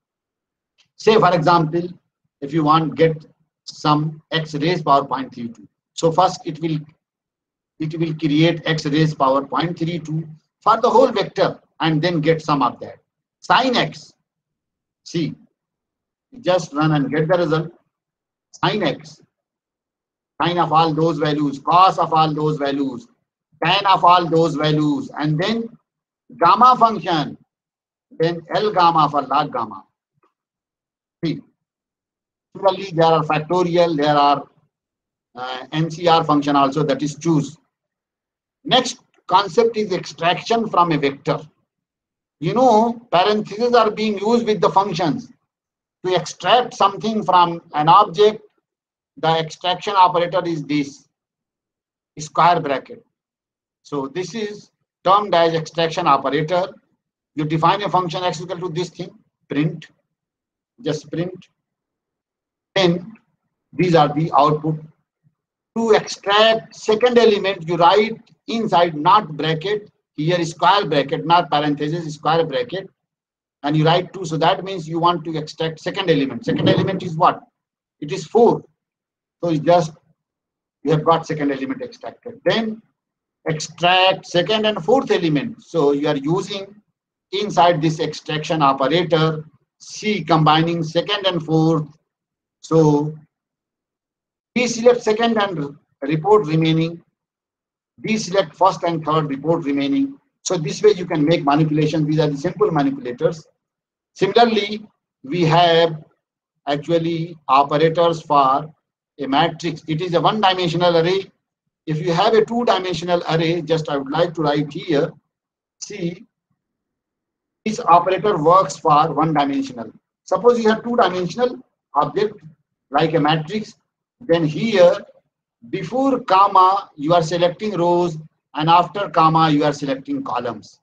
S3: say for example, if you want get some X raised power zero point three two. So first it will it will create X raised power zero point three two for the whole vector and then get some of that. Sin X. See, just run and get the result. Sin X. Sine of all those values, cos of all those values, tan of all those values, and then gamma function. Then L gamma for log gamma. See, similarly, there are factorial, there are uh, N C R function also, that is choose. Next concept is extraction from a vector. You know, parentheses are being used with the functions. To extract something from an object, the extraction operator is this, square bracket. So this is termed as extraction operator. You define a function x equal to this thing, print, just print. Then these are the output. To extract second element, you write inside not bracket, here square bracket, not parenthesis, square bracket, and you write two. So that means you want to extract second element. Second element is what? It is four. So it's just, you have got second element extracted. Then extract second and fourth element. So you are using inside this extraction operator, C combining second and fourth. So we select second and report remaining. We select first and third, report remaining. So this way you can make manipulation. These are the simple manipulators. Similarly, we have actually operators for a matrix. It is a one-dimensional array. If you have a two-dimensional array, just I would like to write here, see, this operator works for one-dimensional. Suppose you have two-dimensional object like a matrix, then here before comma you are selecting rows and after comma you are selecting columns.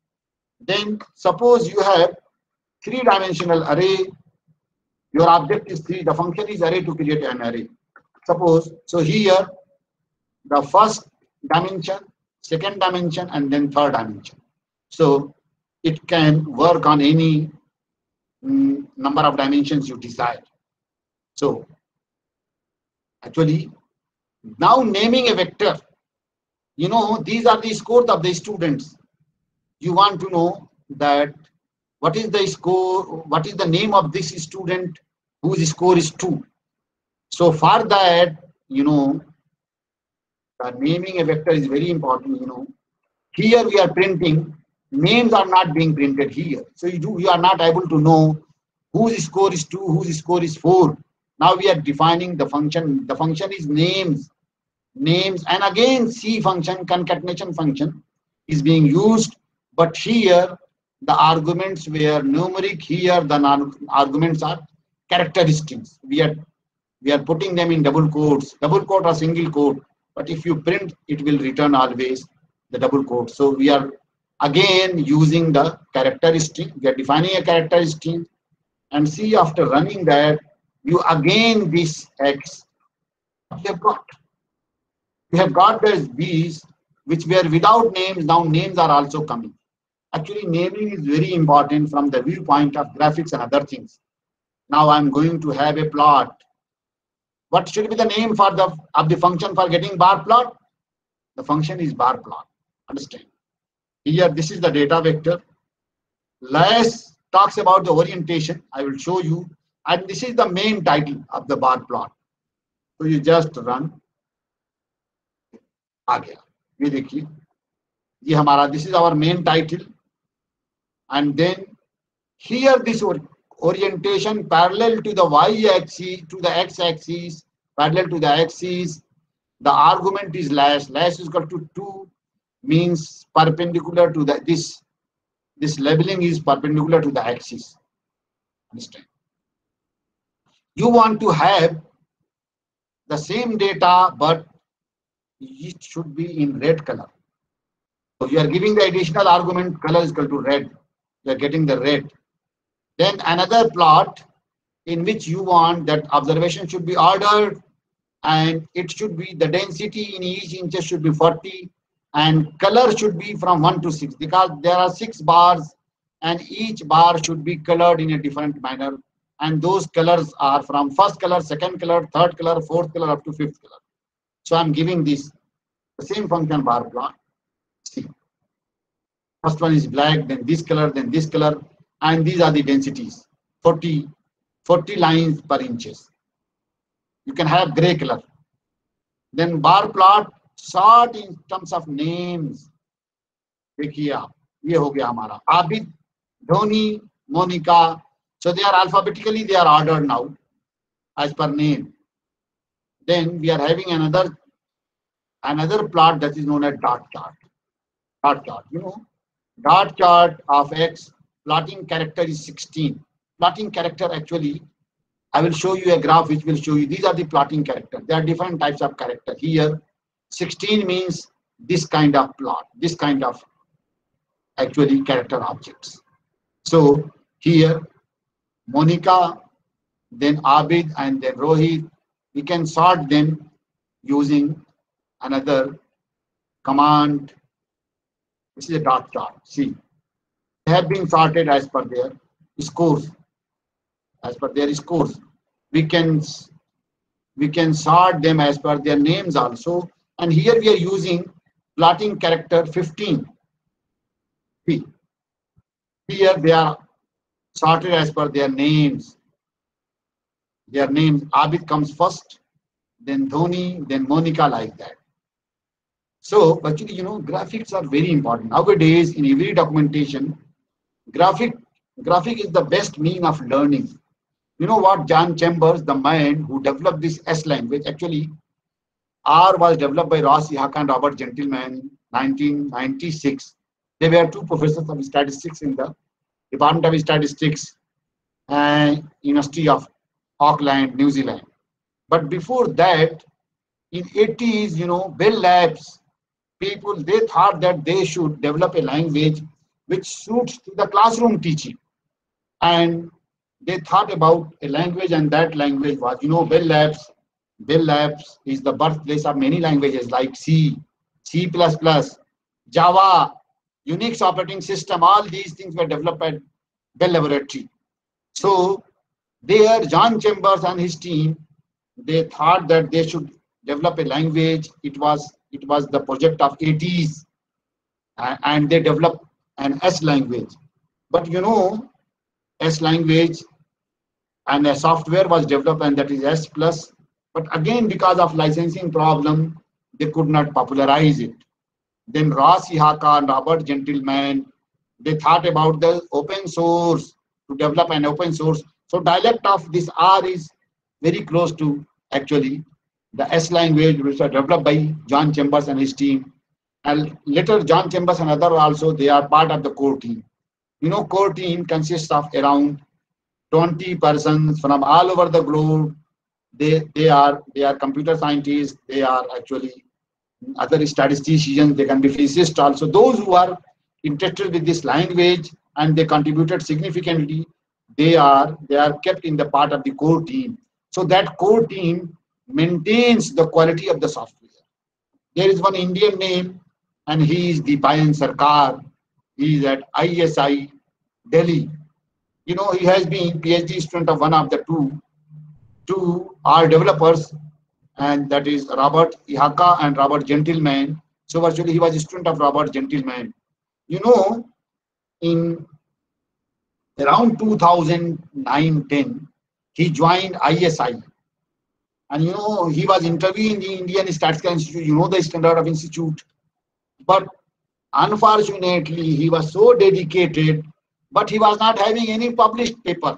S3: Then suppose you have three-dimensional array, your object is three, the function is array to create an array. Suppose, so here the first dimension, second dimension, and then third dimension. So it can work on any mm, number of dimensions you desire. So actually, now naming a vector, you know, these are the scores of the students. You want to know that what is the score, what is the name of this student whose score is two. So for that, you know, the naming a vector is very important, you know. Here we are printing, names are not being printed here. So you do, you are not able to know whose score is two, whose score is four. Now we are defining the function. The function is names, names, and again C function, concatenation function is being used. But here the arguments were numeric. Here the arguments are characteristics. We are we are putting them in double quotes, double quote or single quote. But if you print, it will return always the double quote. So we are again using the characteristic. We are defining a characteristic, and see after running that, you again this X, you have got. You have got these these which were without names, now names are also coming. Actually, naming is very important from the viewpoint of graphics and other things. Now I'm going to have a plot. What should be the name for the of the function for getting bar plot? The function is bar plot. Understand? Here, this is the data vector. Last talks about the orientation. I will show you. And this is the main title of the bar plot. So you just run. आ गया. ये देखिए. ये हमारा. This is our main title. And then here this orientation parallel to the y-axis, to the x-axis, parallel to the axis. The argument is slash. Slash is equal to two, means perpendicular to the this. This labeling is perpendicular to the axis. Understand? You want to have the same data, but it should be in red color. So you are giving the additional argument, color is equal to red. You are getting the red. Then another plot in which you want that observation should be ordered, and it should be the density in each inches should be forty, and color should be from one to six, because there are six bars and each bar should be colored in a different manner. And those colors are from first color, second color, third color, fourth color, up to fifth color. So I'm giving this, the same function bar plot. See, first one is black, then this color, then this color, and these are the densities, forty, forty lines per inches. You can have gray color. Then bar plot, sort in terms of names. देखिए आप, ये हो गया हमारा. Abid, Dhoni, Monica. So they are alphabetically, they are ordered now as per name. Then we are having another another plot that is known as dot chart. Dot chart, you know, dot chart of X, plotting character is sixteen. Plotting character, actually, I will show you a graph which will show you these are the plotting characters. There are different types of character. Here, sixteen means this kind of plot, this kind of actually character objects. So here, Monica, then Abid, and then Rohit, we can sort them using another command. This is a dot dot. See, they have been sorted as per their scores. As per their scores, we can we can sort them as per their names also. And here we are using plotting character fifteen. See, here they are sorted as per their names. Their names, Abid comes first, then Dhoni, then Monica, like that. So actually, you know, graphics are very important. Nowadays, in every documentation, graphic graphic is the best mean of learning. You know what, John Chambers, the man who developed this S language, actually, R was developed by Ross Ihaka and Robert Gentleman in nineteen ninety-six. They were two professors of statistics in the Department of Statistics and University of Auckland, New Zealand. But before that, in eighties, you know, Bell Labs people, they thought that they should develop a language which suits to the classroom teaching. And they thought about a language, and that language was, you know, Bell Labs. Bell Labs is the birthplace of many languages like C, C plus plus, Java, Unix operating system. All these things were developed at Bell Laboratory. So there, John Chambers and his team, they thought that they should develop a language. It was it was the project of eighties, uh, and they developed an S language. But you know, S language and a software was developed, and that is S plus. But again, because of licensing problem, they could not popularize it. Then Ross Ihaka and Robert Gentleman, they thought about the open source to develop an open source. So dialect of this R is very close to actually the S language, which was developed by John Chambers and his team. And later John Chambers and other also, they are part of the core team. You know, core team consists of around twenty persons from all over the globe. They they are they are computer scientists. They are actually other statisticians. They can be physicists also. Those who are interested with this language and they contributed significantly, they are they are kept in the part of the core team. So that core team maintains the quality of the software. There is one Indian name, and he is Deepayan Sarkar. He is at I S I Delhi. You know, he has been PhD student of one of the two two are developers, and that is Robert Ihaka and Robert Gentleman. So virtually he was a student of Robert Gentleman. You know, in around two thousand nine ten, he joined I S I. And you know, he was interviewing the Indian Statistical Institute, you know, the standard of institute. But unfortunately, he was so dedicated, but he was not having any published paper.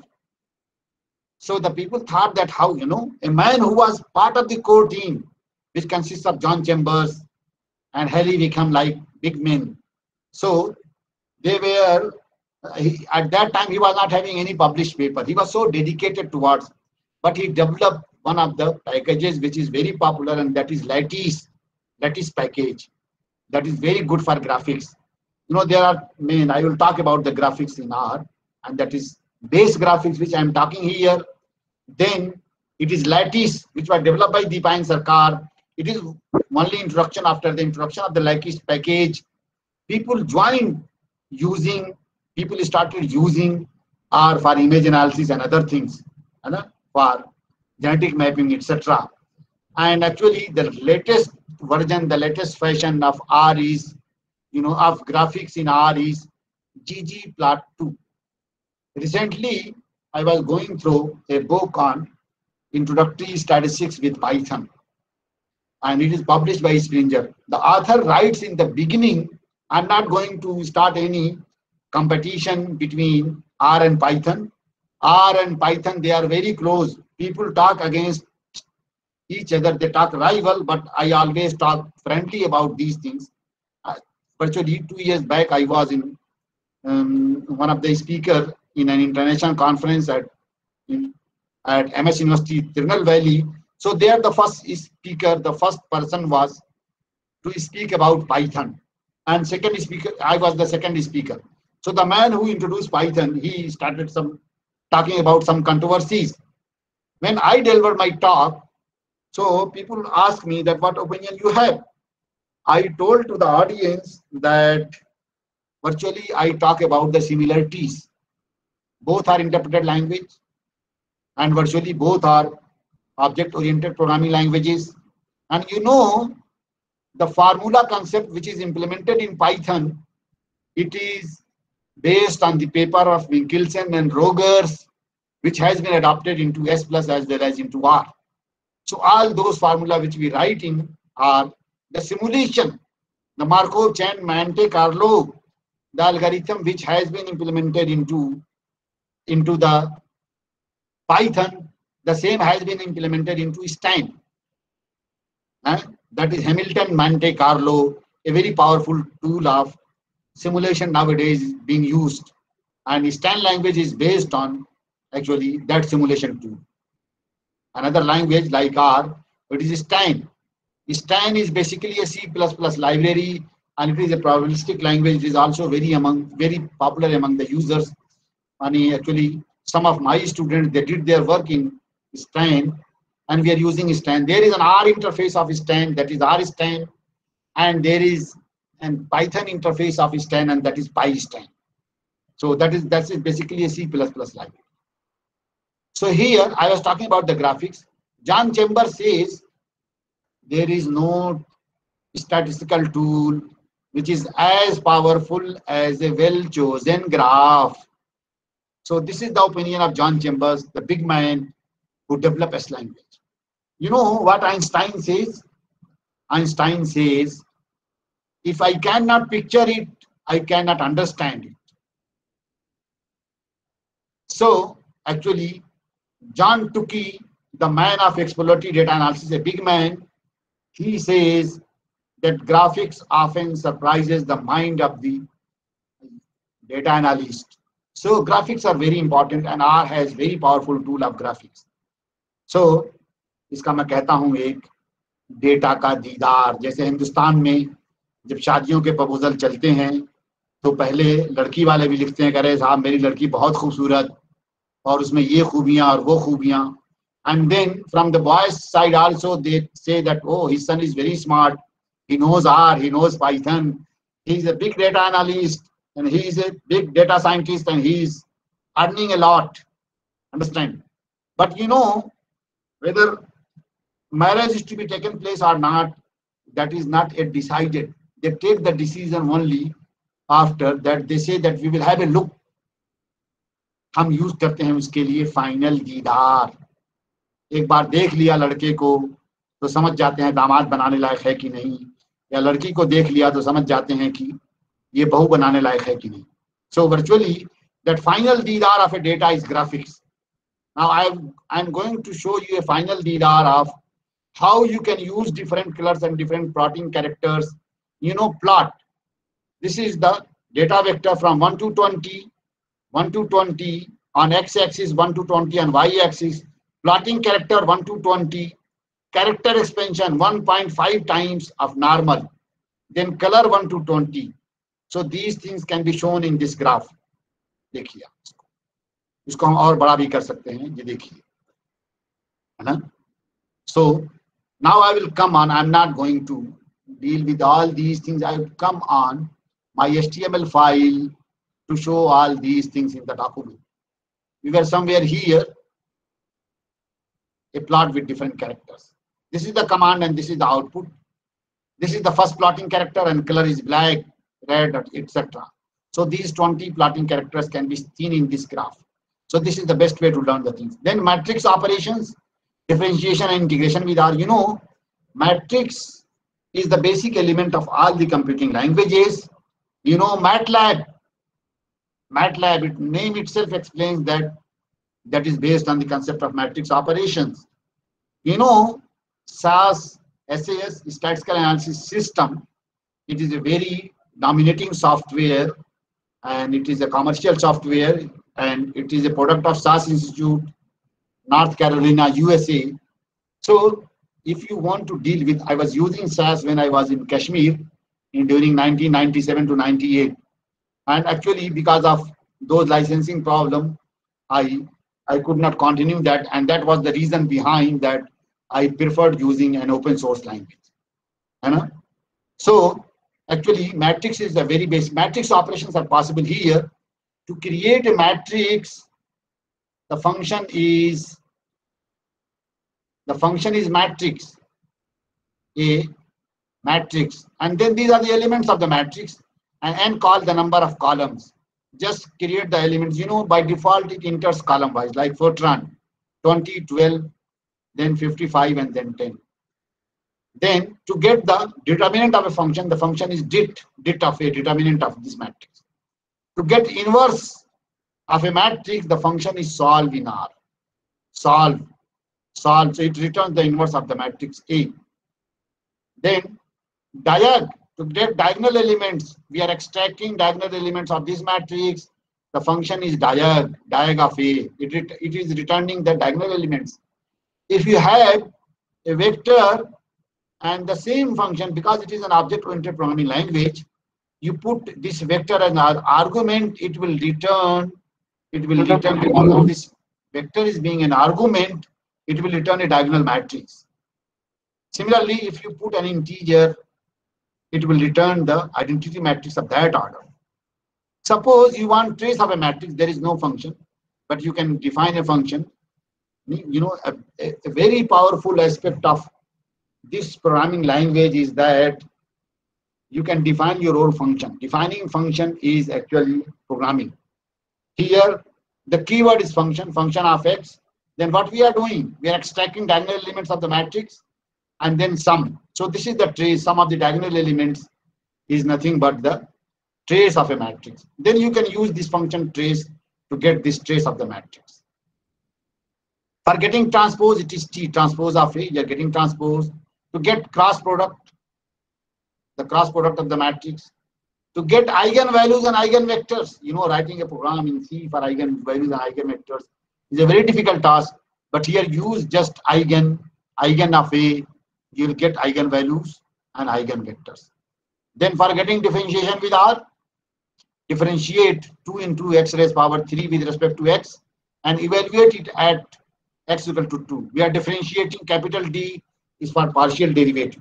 S3: So the people thought that how, you know, a man who was part of the core team, which consists of John Chambers and Harry Wickham, like big men. So they were, he, at that time, he was not having any published paper. He was so dedicated towards, but he developed one of the packages which is very popular, and that is Lattice, Lattice package. That is very good for graphics. You know, there are, I mean, I will talk about the graphics in R, and that is base graphics, which I am talking here. Then it is Lattice, which was developed by Deepayan Sarkar. It is only introduction. After the introduction of the Lattice package, people joined using, people started using R for image analysis and other things, and for genetic mapping, et cetera. And actually, the latest version, the latest fashion of R is, you know, of graphics in R is ggplot two. Recently, I was going through a book on introductory statistics with Python, and it is published by Springer. The author writes in the beginning, I'm not going to start any competition between R and Python. R and Python, they are very close. People talk against each other, they talk rival, but I always talk friendly about these things. Uh, virtually two years back, I was in um, one of the speakers in an international conference at, in, at M S University, Tirunelveli. So there the first speaker, the first person was to speak about Python. And second speaker, I was the second speaker. So the man who introduced Python, he started some talking about some controversies. When I delivered my talk, so people ask me that what opinion you have. I told to the audience that virtually I talk about the similarities. Both are interpreted language, and virtually both are object-oriented programming languages. And you know, the formula concept which is implemented in Python, it is based on the paper of Michelson and Rogers, which has been adopted into S plus as well as into R. So all those formula which we write in are the simulation, the Markov chain Monte Carlo, the algorithm which has been implemented into, into the Python, the same has been implemented into Stein. Uh, that is Hamilton Monte Carlo, a very powerful tool of simulation nowadays being used. And Stein language is based on actually that simulation tool. Another language like R, it is Stein. Stein is basically a C plus plus library, and it is a probabilistic language. It is also very among very popular among the users. And actually, some of my students, they did their work in Stein, and we are using Stein. There is an R interface of Stein, that is R Stein, and there is an Python interface of Stein, and that is PyStein. So that is that's basically a C plus plus library. So here I was talking about the graphics. John Chambers says there is no statistical tool which is as powerful as a well-chosen graph. So this is the opinion of John Chambers, the big man who developed S language. You know what Einstein says? Einstein says, if I cannot picture it, I cannot understand it. So actually, John Tukey, the man of exploratory data analysis, a big man, he says that graphics often surprises the mind of the data analyst. So graphics are very important, and R has very powerful tool of graphics. So इसका मैं कहता हूँ एक data का दीदार. जैसे हिंदुस्तान में जब शादियों के प्रपोजल चलते हैं तो पहले लड़की वाले भी लिखते हैं कि अरे साहब मेरी लड़की बहुत खूबसूरत और उसमें ये खूबियां और वो खूबियां. And then from the boys side also they say that, oh, his son is very smart, he knows R, he knows Python, he is a big data analyst, and he is a big data scientist, and he is earning a lot. Understand? But you know, whether marriage is to be taken place or not, that is not yet decided. They take the decision only after that. They say that we will have a look. हम use करते हैं उसके लिए final दीदार. एक बार देख लिया लड़के को तो समझ जाते हैं दामाद बनाने लायक है कि नहीं, या लड़की को देख लिया तो समझ जाते हैं कि ये बहू बनाने लायक है कि नहीं. So virtually that final didar of a data is graphics. Now I am going to show you a final didar of how you can use different colors and different plotting characters. You know, plot. This is the data vector from one to twenty, one to twenty on x-axis, one to twenty on y-axis. Plotting character one to twenty. Character expansion one point five times of normal. Then color one to twenty. So these things can be shown in this graph. देखिए इसको इसको हम और बड़ा भी कर सकते हैं. ये देखिए, है ना? So now I will come on. I'm not going to deal with all these things. I will come on my H T M L file to show all these things in the document. We were somewhere here, a plot with different characters. This is the command and this is the output. This is the first plotting character and color is black, red, et cetera. So these twenty plotting characters can be seen in this graph. So this is the best way to learn the things. Then matrix operations, differentiation and integration with R. You know, matrix is the basic element of all the computing languages. You know, MATLAB. MATLAB, its name itself explains that that is based on the concept of matrix operations. You know, S A S, S A S, Statistical Analysis System, it is a very dominating software, and it is a commercial software, and it is a product of S A S Institute, North Carolina, U S A. So if you want to deal with, I was using S A S when I was in Kashmir in during nineteen ninety-seven to ninety-eight. And actually, because of those licensing problem, I I could not continue that, and that was the reason behind that I preferred using an open source language. You know? So actually, matrix is a very basic. Matrix operations are possible here. To create a matrix, the function is the function is matrix, a matrix, and then these are the elements of the matrix, and n call the number of columns. Just create the elements. You know, by default it enters column wise, like Fortran, twenty, twelve, then fifty-five, and then ten. Then to get the determinant of a function, the function is dit, dit of a determinant of this matrix. To get inverse of a matrix, the function is solve in R. Solve, solve. So it returns the inverse of the matrix A. Then diag, to get diagonal elements, we are extracting diagonal elements of this matrix. The function is diag, diag of A. It, it is returning the diagonal elements. If you have a vector and the same function, because it is an object-oriented programming language, you put this vector as an argument, it will return, it will return, because of this vector is being an argument, it will return a diagonal matrix. Similarly, if you put an integer, it will return the identity matrix of that order. Suppose you want trace of a matrix, there is no function, but you can define a function. You know, a, a very powerful aspect of this programming language is that you can define your own function. Defining function is actually programming. Here, the keyword is function, function of x. Then what we are doing, we are extracting diagonal elements of the matrix and then sum. So this is the trace. Sum of the diagonal elements is nothing but the trace of a matrix. Then you can use this function trace to get this trace of the matrix. For getting transpose, it is T, transpose of A. You are getting transpose. To get cross product, the cross product of the matrix. To get eigenvalues and eigenvectors, you know, writing a program in C for eigenvalues and eigenvectors is a very difficult task. But here use just eigen, eigen of A, you will get eigenvalues and eigenvectors. Then for getting differentiation with R, differentiate two into x raised power three with respect to x and evaluate it at x equal to two. We are differentiating. Capital D is for partial derivative.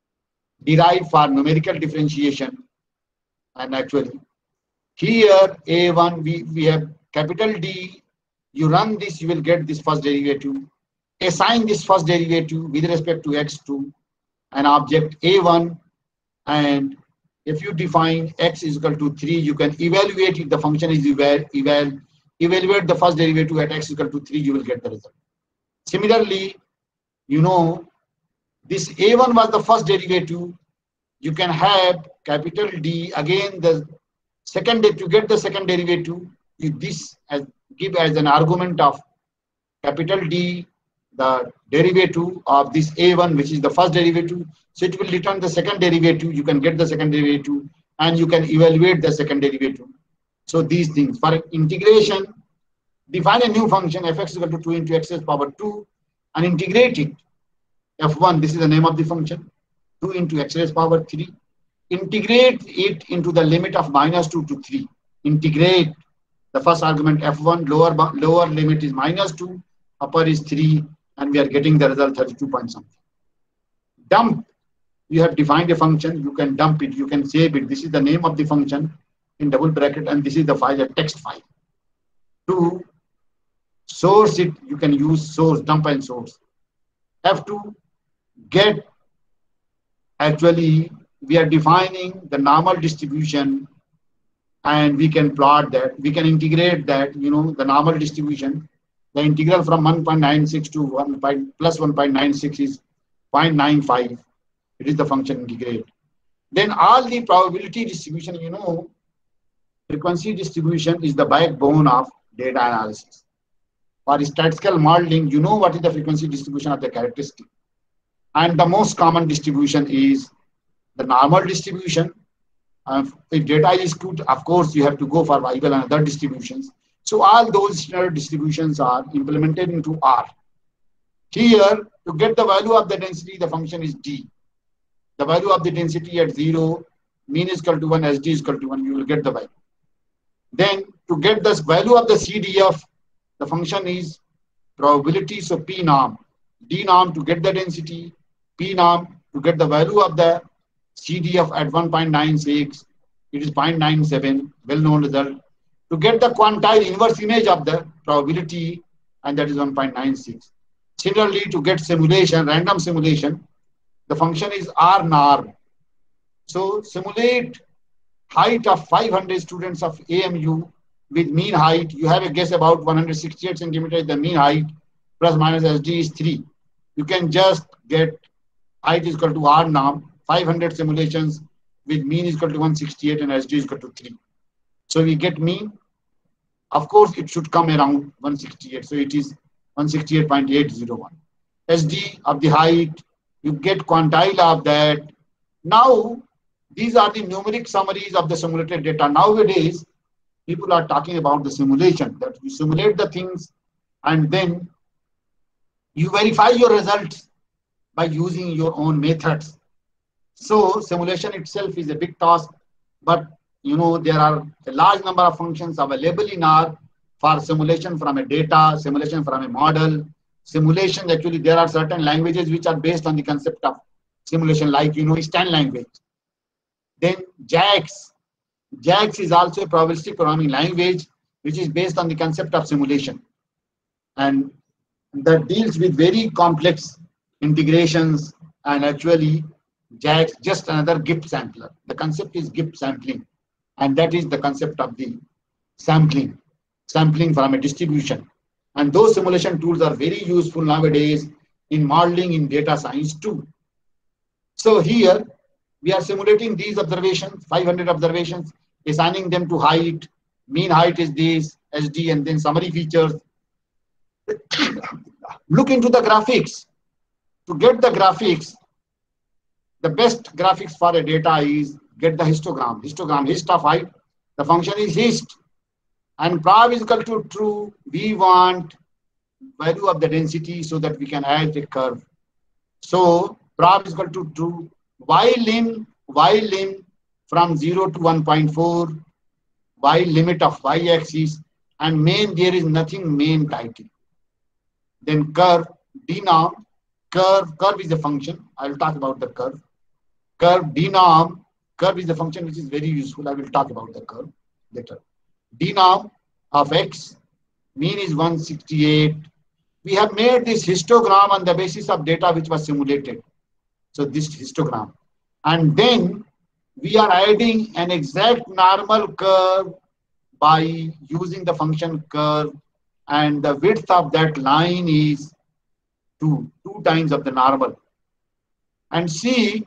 S3: Derive for numerical differentiation. And actually, here A one, we, we have capital D. You run this, you will get this first derivative. Assign this first derivative with respect to x to an object A one. And if you define x is equal to three, you can evaluate it. The function is eval, eval, evaluate the first derivative at x equal to three, you will get the result. Similarly, you know, this A one was the first derivative. You can have capital D, again the second, to get the second derivative, this as give as an argument of capital D, the derivative of this A one, which is the first derivative. So it will return the second derivative. You can get the second derivative and you can evaluate the second derivative. So these things. For integration, define a new function fx equal to two into x raised power two and integrate it. F one, this is the name of the function, two into x raised power three. Integrate it into the limit of minus two to three. Integrate the first argument F one, lower, lower limit is minus two, upper is three, and we are getting the result thirty-two point something. Dump, you have defined a function, you can dump it, you can save it. This is the name of the function in double bracket, and this is the file, a text file. To source it, you can use source, dump and source. F two, get, actually we are defining the normal distribution and we can plot that, we can integrate that, you know, the normal distribution. The integral from one point nine six to one plus one point nine six is zero point nine five. It is the function integrate. Then all the probability distribution, you know, frequency distribution is the backbone of data analysis. For statistical modeling, you know what is the frequency distribution of the characteristic. And the most common distribution is the normal distribution. Uh, if data is good, of course, you have to go for Weibull and other distributions. So all those standard distributions are implemented into R. Here, To get the value of the density, the function is d. The value of the density at zero, mean is equal to one, S D is equal to one, you will get the value. Then to get the value of the C D F, the function is probability, so P norm. D norm to get the density, P norm to get the value of the C D F at one point nine six, it is zero point nine seven, well-known result. To get the quantile inverse image of the probability, and that is one point nine six. Similarly, to get simulation, random simulation, the function is R norm. So simulate height of five hundred students of A M U with mean height. You have a guess about one hundred sixty-eight centimeters, the mean height, plus minus S D is three. You can just get height is equal to R norm, five hundred simulations with mean is equal to one hundred sixty-eight and S D is equal to three. So we get mean. Of course, it should come around one hundred sixty-eight. So it is one hundred sixty-eight point eight zero one. S D of the height, you get quantile of that. Now, these are the numeric summaries of the simulated data. Nowadays, people are talking about the simulation, that you simulate the things and then you verify your results by using your own methods. So simulation itself is a big task, but you know, there are a large number of functions available in R for simulation from a data, simulation from a model, simulation. Actually, there are certain languages which are based on the concept of simulation, like, you know, Stan language. Then JAX. JAX is also a probabilistic programming language, which is based on the concept of simulation. And that deals with very complex integrations, and actually JAX, just another GIFT sampler. The concept is GIFT sampling, and that is the concept of the sampling, sampling from a distribution. And those simulation tools are very useful nowadays in modeling in data science too. So here we are simulating these observations, five hundred observations, assigning them to height. Mean height is this, S D, and then summary features. Look into the graphics. To get the graphics, the best graphics for a data is get the histogram. Histogram, hist of height. The function is hist. And prob is equal to true. We want value of the density so that we can add a curve. So prob is equal to true. While in, while in from zero to one point four, while limit of y-axis, and main, there is nothing main title. Then curve, denorm, curve, curve is a function. I will talk about the curve. Curve, denorm, curve is a function which is very useful. I will talk about the curve later. Denorm of x, mean is one hundred sixty-eight. We have made this histogram on the basis of data which was simulated. So this histogram. And then we are adding an exact normal curve by using the function curve, and the width of that line is two, two times of the normal. And see,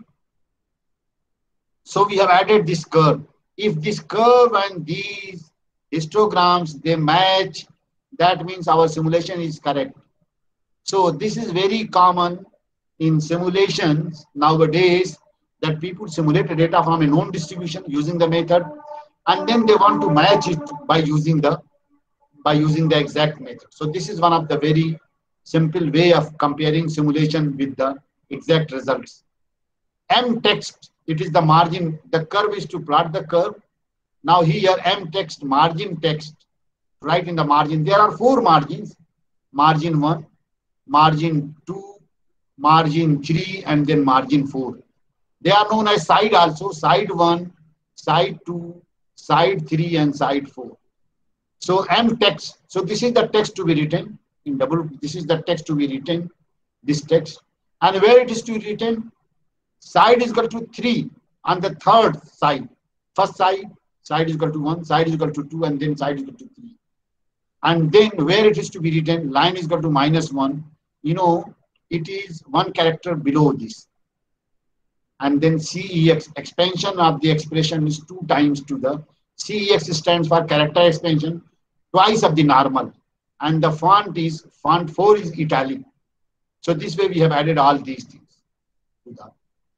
S3: so we have added this curve. If this curve and these histograms, they match, that means our simulation is correct. So this is very common in simulations nowadays, that people simulate the data from a known distribution using the method, and then they want to match it by using the by using the exact method. So this is one of the very simple way of comparing simulation with the exact results. M text, it is the margin. The curve is to plot the curve. Now here M text, margin text, right in the margin. There are four margins: margin one, margin two, margin three, and then margin four. They are known as side also, side one, side two, side three, and side four. So M text, so this is the text to be written in double, this is the text to be written, this text. And where it is to be written, side is equal to three on the third side. First side, side is equal to one, side is equal to two, and then side is equal to three. And then where it is to be written, line is equal to minus one. You know, it is one character below this. And then C E X, expansion of the expression is two times to the, C E X stands for character expansion, twice of the normal. And the font is, font four is italic. So this way we have added all these things to that.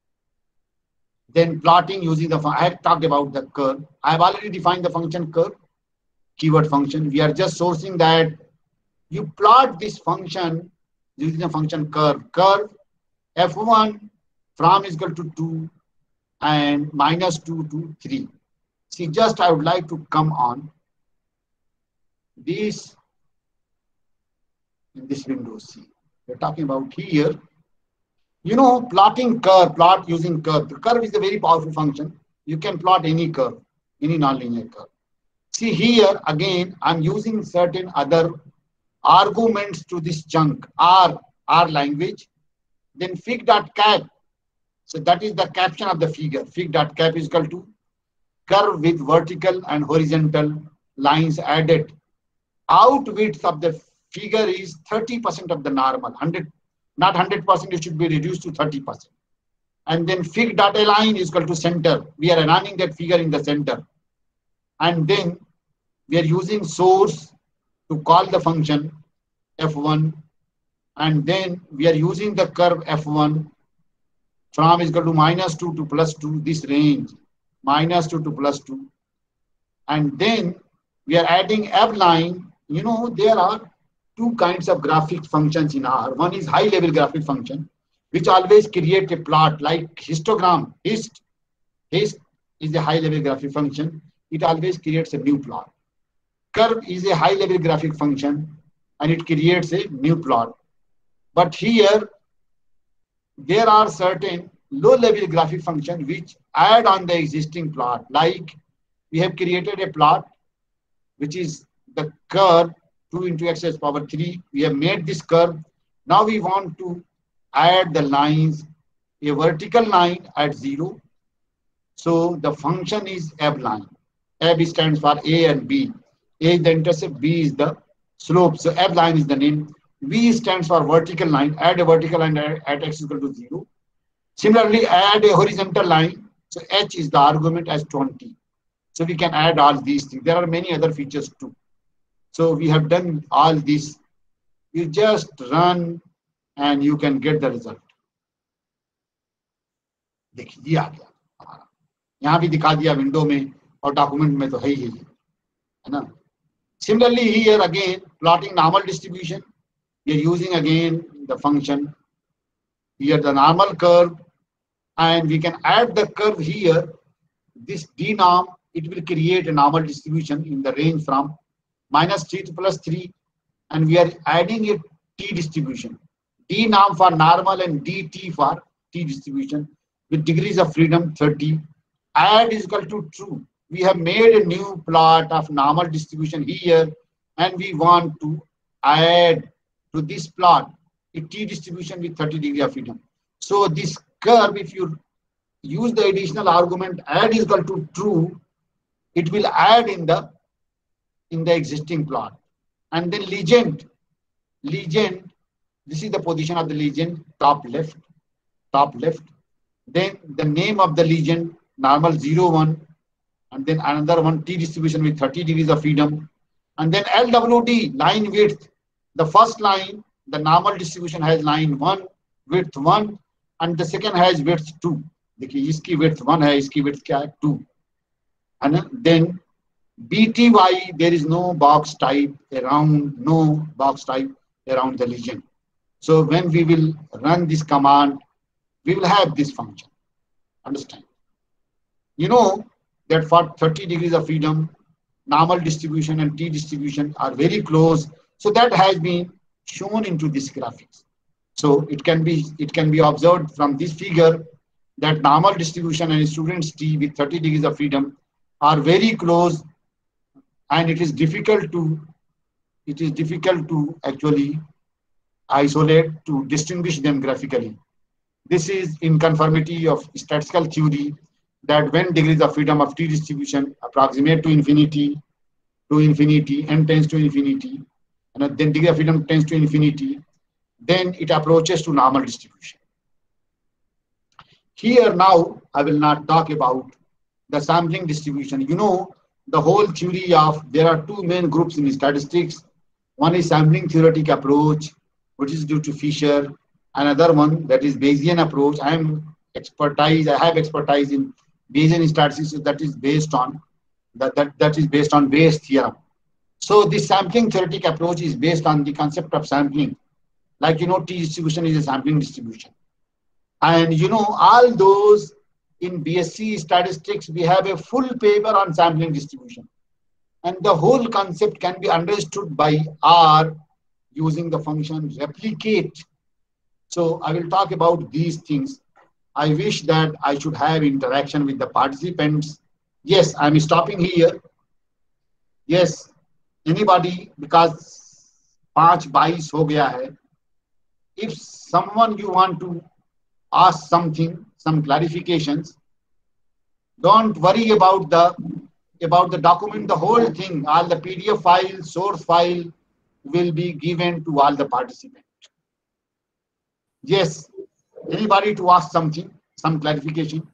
S3: Then plotting using the, I have talked about the curve. I have already defined the function curve, keyword function. We are just sourcing that you plot this function using the function curve. Curve f one from is equal to two and minus two to three. See, just I would like to come on this in this window. See, we're talking about here. You know, plotting curve, plot using curve. The curve is a very powerful function. You can plot any curve, any nonlinear curve. See here again, I'm using certain other arguments to this chunk, R, R language, then fig.cap. So that is the caption of the figure. Fig.cap is equal to curve with vertical and horizontal lines added. Out width of the figure is thirty percent of the normal, one hundred, not one hundred percent, it should be reduced to thirty percent. And then fig.align is equal to center. We are aligning that figure in the center. And then we are using source to call the function f one. And then we are using the curve f one from is equal to minus two to plus two, this range, minus two to plus two. And then we are adding f line. You know, there are two kinds of graphic functions in R. One is high level graphic function, which always create a plot like histogram. Hist, hist is a high level graphic function. It always creates a new plot. Curve is a high level graphic function and it creates a new plot. But here, there are certain low level graphic functions which add on the existing plot. Like we have created a plot, which is the curve two into x raised power three. We have made this curve. Now we want to add the lines, a vertical line at zero. So the function is ab line. Ab stands for A and B. A is the intercept, B is the slope. So ab line is the name. V stands for vertical line. Add a vertical line at, at x equal to zero. Similarly, add a horizontal line. So H is the argument as twenty. So we can add all these things. There are many other features too. So we have done all this. You just run and you can get the result. देखिए ये आ गया हमारा, यहाँ भी दिखा दिया window में और डॉक्यूमेंट में तो है ही है ना. Similarly here again plotting normal distribution. We are using again the function here, the normal curve, and we can add the curve here. This d norm, it will create a normal distribution in the range from minus three to plus three, and we are adding a t distribution. D norm for normal and dt for t distribution with degrees of freedom thirty. Add is equal to true. We have made a new plot of normal distribution here, and we want to add to this plot a t distribution with thirty degree of freedom. So this curve, if you use the additional argument add is equal to true, it will add in the in the existing plot. And then legend, legend, this is the position of the legend, top left, top left. Then the name of the legend, normal zero one, and then another one t distribution with thirty degrees of freedom. And then L W D, line width. The first line, the normal distribution has line one, width one, and the second has width two. देखिए इसकी width one है, इसकी width क्या है two. And then B T Y, there is no box type around, no box type around the legend. So when we will run this command, we will have this function. Understand? You know that for thirty degrees of freedom, normal distribution and t distribution are very close. So that has been shown into this graphics. So it can be it can be observed from this figure that normal distribution and students t with thirty degrees of freedom are very close, and it is difficult to it is difficult to actually isolate, to distinguish them graphically. This is in conformity of statistical theory that when degrees of freedom of t distribution approximate to infinity, to infinity, n tends to infinity, and then degree of freedom tends to infinity, then it approaches to normal distribution. Here now, I will not talk about the sampling distribution. You know, the whole theory of, there are two main groups in statistics. One is sampling theoretic approach, which is due to Fisher. Another one, that is Bayesian approach. I am expertise, I have expertise in Bayesian statistics that is based on, that, that, that is based on Bayes theorem. So this sampling theoretic approach is based on the concept of sampling. Like, you know, T distribution is a sampling distribution. And, you know, all those in B S c statistics, we have a full paper on sampling distribution. And the whole concept can be understood by R using the function replicate. So I will talk about these things. I wish that I should have interaction with the participants. Yes, I'm stopping here. Yes, anybody, because पांच बाईस हो गया है. If someone you want to ask something, some clarifications, don't worry about the about the document, the whole thing, all the P D F file, source file will be given to all the participants. Yes, anybody to ask something, some clarification?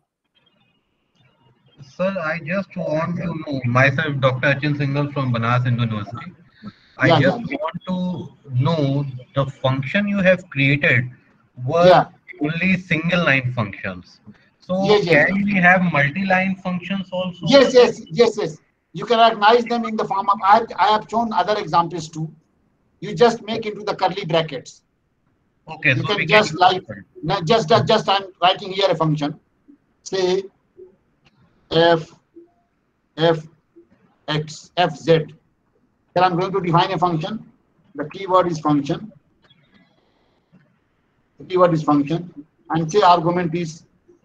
S2: Sir, I just want to know, myself, Doctor Achin Singhal from Banaras Hindu University. I
S3: Yeah,
S2: just
S3: yeah.
S2: want to know the function you have created were
S3: Yeah.
S2: only single line functions. So
S3: Yes, yes,
S2: can
S3: yes.
S2: we have multi-line functions also?
S3: Yes, yes, yes, yes. You can recognize them in the form of, I, I have shown other examples too. You just make into the curly brackets.
S2: Okay,
S3: You
S2: so
S3: can
S2: we
S3: just
S2: can
S3: like, not just, just, just I'm writing here a function. Say f, f, x, f, z. Then I'm going to define a function. The keyword is function. The keyword is function. And say argument is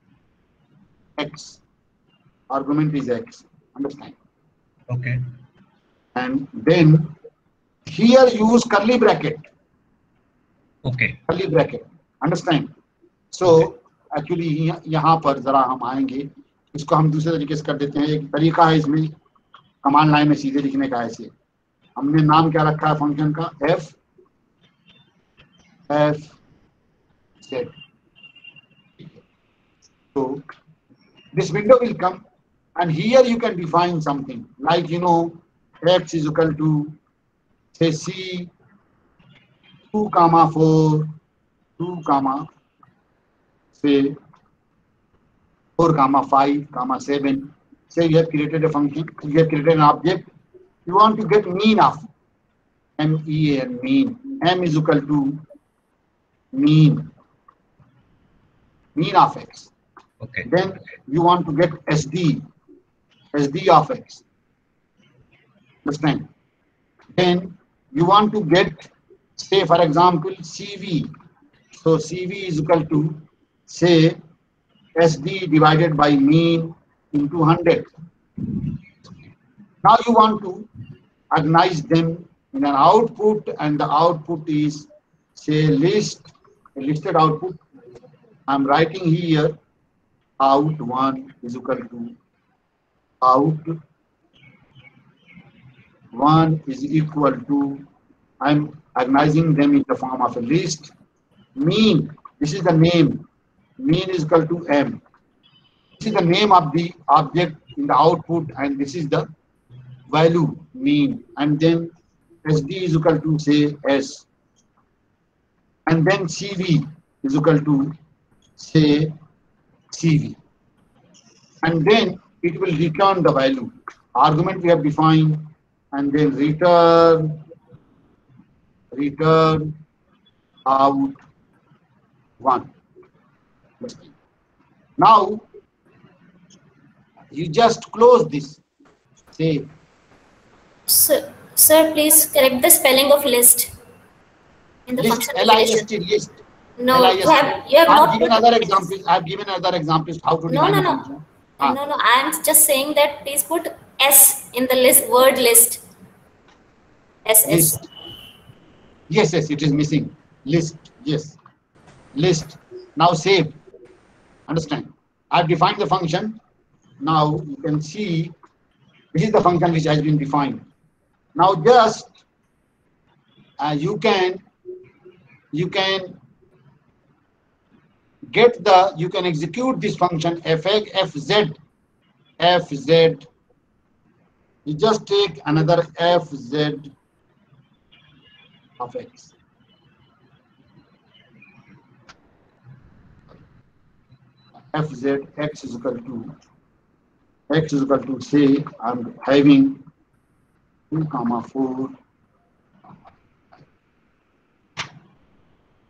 S3: x. Argument is x. Understand?
S2: Okay.
S3: And then here use curly bracket.
S2: Okay.
S3: curly bracket. Understand? So actually यहाँ पर जरा हम आएंगे, इसको हम दूसरे तरीके से कर देते हैं. एक तरीका है इसमें कमांड लाइन में सीधे लिखने का. ऐसे हमने नाम क्या रखा है फंक्शन का? f f z. So this window will come, and here you can define something like, you know, x is equal to say c two comma four, two comma say four comma five comma seven. Say you have created a function, you have created an object. You want to get mean of M E N, mean. M is equal to mean, mean of x.
S2: Okay.
S3: Then you want to get S D, S D of x. Understand? Then you want to get, say for example, C V. So C V is equal to, say, S D divided by mean into one hundred. Now you want to organize them in an output, and the output is, say, list, a listed output. I'm writing here out one is equal to out one is equal to, I'm organizing them in the form of a list. Mean, this is the name, mean is equal to M. This is the name of the object in the output, and this is the value, mean. And then S D is equal to, say, S. And then C V is equal to, say, C V. And then it will return the value. Argument we have defined, and then return, return out one. Now you just close this. Say,
S5: Sir, sir, please correct the spelling of list in the
S3: list,
S5: function
S3: L I S
S5: definition.
S3: T, list.
S5: No,
S3: L I S T.
S5: you have you have
S3: I
S5: not
S3: have given
S5: put-
S3: other examples. I have given other examples how to
S5: No,
S3: define
S5: no,
S3: a
S5: no.
S3: function. Ah.
S5: No, no. I am just saying that please put S in the list word list. S S.
S3: List. Yes, yes, it is missing. List, yes. List. Now save. Understand? I have defined the function. Now you can see this is the function which has been defined. Now just uh, you can you can get the you can execute this function fx fz fz. You just take another fz of x. Fz x is equal to x is equal to, say, I'm having two comma four.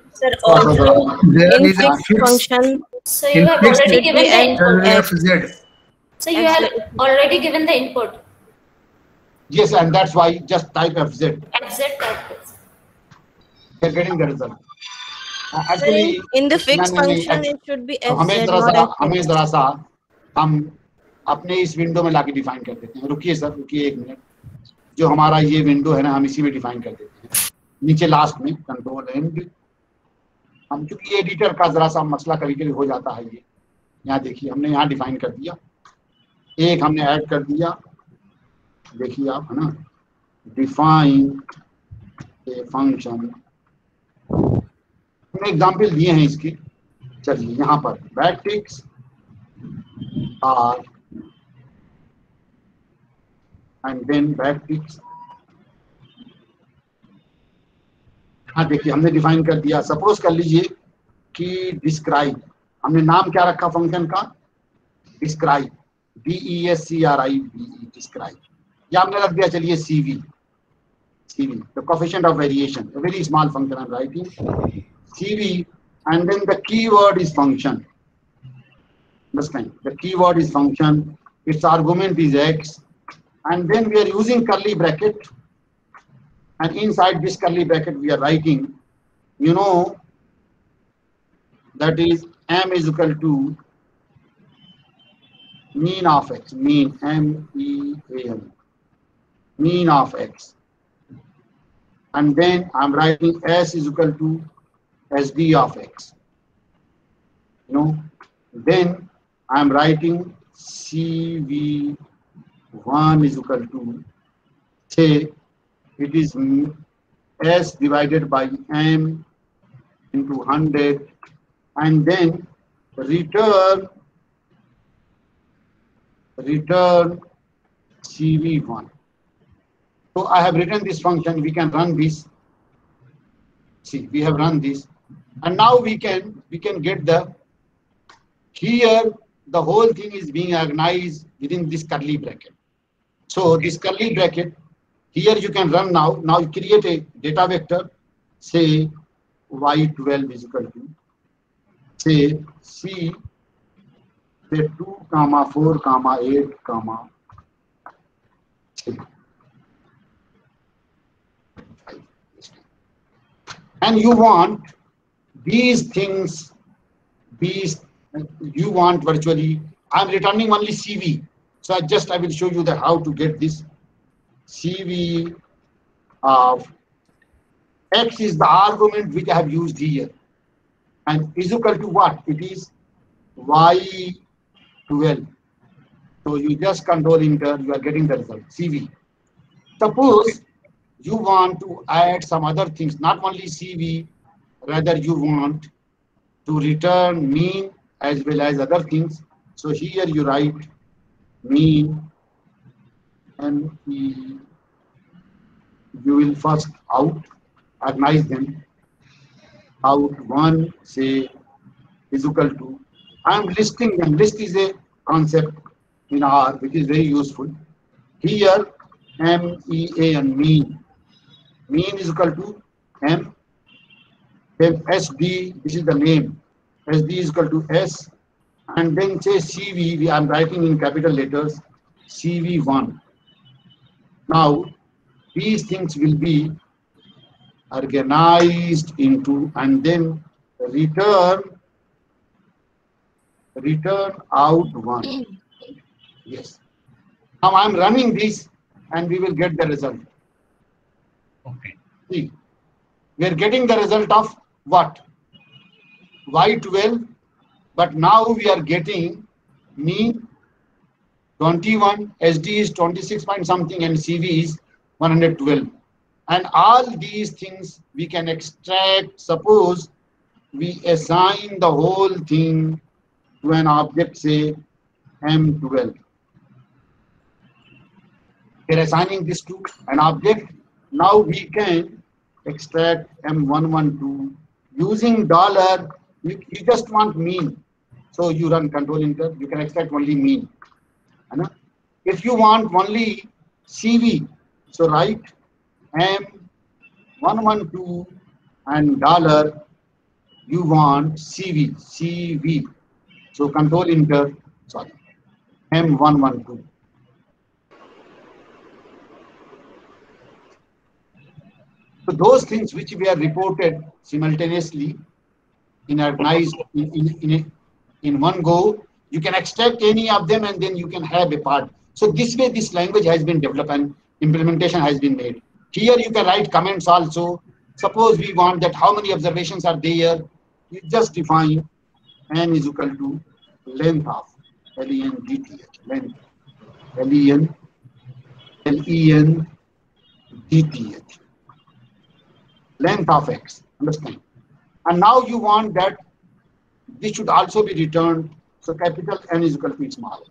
S6: Sir, also
S7: There
S6: in
S7: is a
S6: fixed
S7: fixed
S6: function,
S5: So you
S7: in
S5: have
S7: fixed
S5: already given the input.
S7: F Z.
S5: So you have already given the input.
S3: Yes, and that's why just type F Z.
S5: F Z type this.
S3: They're getting the result. Uh,
S6: sir, in,
S3: actually,
S6: in the fixed
S3: नहीं, नहीं,
S6: function,
S3: नहीं,
S6: it should be
S3: हमें
S6: F Z,
S3: जरा
S6: not
S3: सा
S6: F
S3: हमें
S6: X.
S3: जरा सा हम अपने इस विंडो में लाके डिफाइन कर देते हैं। रुकिए सर, रुकिए एक मिनट। जो हमारा ये विंडो है ना, हम इसी में डिफाइन कर देते हैं। नीचे लास्ट में कंट्रोल एंड हम, क्योंकि एडिटर का जरा सा मसला कभी कभी हो जाता है। ये यहाँ देखिए, हमने यहाँ डिफाइन कर दिया, एक हमने ऐड कर दिया। देखिए आप, है ना, डिफाइन ए फंक्शन। हमने एग्जाम्पल दिए हैं इसके। चलिए यहाँ पर backticks R and then backticks. हाँ देखिए, हमने डिफाइन कर दिया। सपोज कर लीजिए कि डिस्क्राइब, हमने नाम क्या रखा फंक्शन का? Describe, D E S C R I B E, describe. या हमने रख दिया, चलिए CV, CV the coefficient of variation, a very small function I'm writing, cv, and then the keyword is function. Understand? The keyword is function, its argument is x, and then we are using curly bracket, and inside this curly bracket we are writing, you know, that is m is equal to mean of x, mean, M E A N, mean of x. And then I'm writing S is equal to S D of x. You know, then I'm writing C V one is equal to, say, it is S divided by M into one hundred, and then return return C V one. So I have written this function. We can run this. See, we have run this, and now we can we can get the, here the whole thing is being organized within this curly bracket. So this curly bracket, here you can run now. Now you create a data vector, say y twelve is equal to, say C, say two comma four comma eight comma three. And you want these things, these, you want virtually, I'm returning only C V. So I just, I will show you that how to get this C V of x is the argument which I have used here, and is equal to what? It is y twelve. So you just control enter, you are getting the result, C V. Suppose you want to add some other things, not only C V, rather you want to return mean as well as other things. So here you write mean, and you will first out, organize them. Out one, say, is equal to, I am listing them. List is a concept in R which is very useful. Here, M E A and mean. Mean is equal to M, then S D, this is the name, S D is equal to S, and then say C V, I am writing in capital letters, C V one. Now, these things will be organized into, and then return, return out one. Yes. Now I am running this, and we will get the result.
S2: Okay.
S3: See, we are getting the result of what? Y twelve, but now we are getting mean twenty-one, S D is twenty-six point something, and C V is one hundred twelve. And all these things we can extract. Suppose we assign the whole thing to an object, say M twelve. We are assigning this to an object. Now we can extract M one twelve using dollar. You, you just want mean, so you run control enter. You can extract only mean. If you want only C V, so write M one twelve and dollar you want C V, C V. So control enter, sorry, M one one two. So those things which were reported simultaneously in organized in, in, in, a, in one go, you can extract any of them and then you can have a part. So this way this language has been developed and implementation has been made. Here you can write comments also. Suppose we want that how many observations are there, you just define n is equal to length of L E N D T H, length, L E N, L E N D T H, length of x, understand? And now you want that this should also be returned, so capital N is equal to small.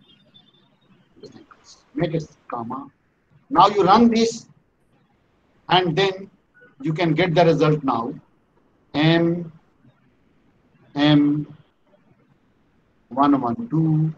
S3: Make it comma. Now you run this and then you can get the result now. M, M, one one two,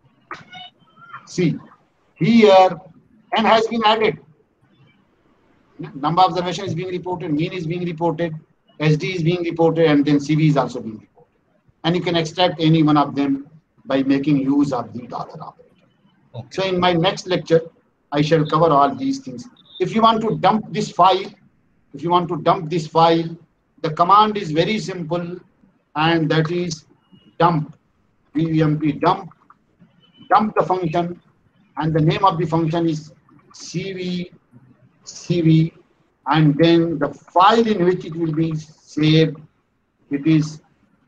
S3: C. Here, N has been added. Number of observation is being reported, mean is being reported, S D is being reported, and then C V is also being reported. And you can extract any one of them by making use of the dollar operator. Okay. So in my next lecture, I shall cover all these things. If you want to dump this file, if you want to dump this file, the command is very simple, and that is dump, D U M P, dump, dump the function, and the name of the function is C V, C V, and then the file in which it will be saved, it is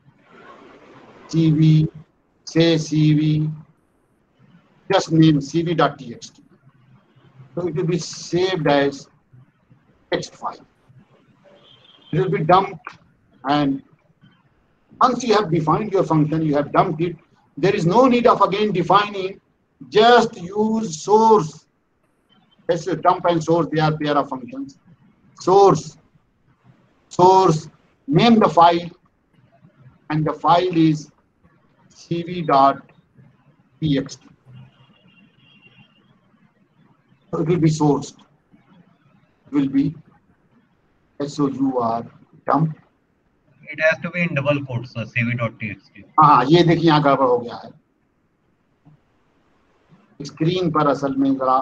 S3: C V, say C V, just name C V dot T X T. So it will be saved as text file. It will be dumped, and once you have defined your function, you have dumped it, there is no need of again defining, just use source. Let's say dump and source, they are pair of functions. Source, source, name the file, and the file is C V dot T X T. So it will be sourced. It will be S O U R dump.
S2: It has to be in double quotes, so C V dot T X T.
S3: हाँ, ये देखिए यहाँ गड़बड़ हो गया है. Screen पर असल में जरा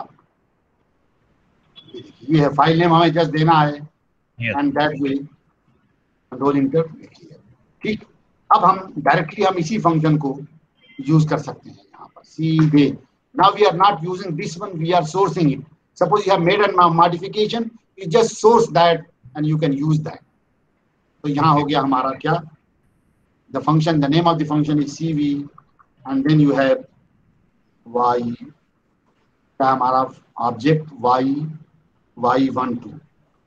S3: ये है, फाइल नेम हमें जस्ट देना है, and that way control enter लिखिए. ठीक, अब हम डायरेक्टली हम इसी फंक्शन को यूज कर सकते हैं यहाँ पर सीधे. Now we are not using this one, we are sourcing it. Suppose you have made a modification, you just source that and you can use that. तो यहाँ हो गया हमारा क्या, the function, the name of the function is C V, and then you have y, क्या हमारा object y, y one two.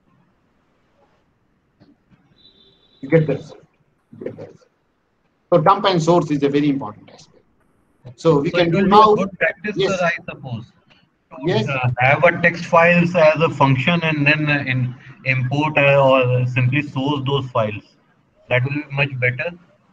S3: You get the result. You get the result. So dump and source is a very important aspect. So we so can do now.
S2: Good practice, yes. Sir, I suppose. To,
S3: yes.
S2: Uh, have a text files as a function and then uh, in import uh, or simply source those files. That will be much better.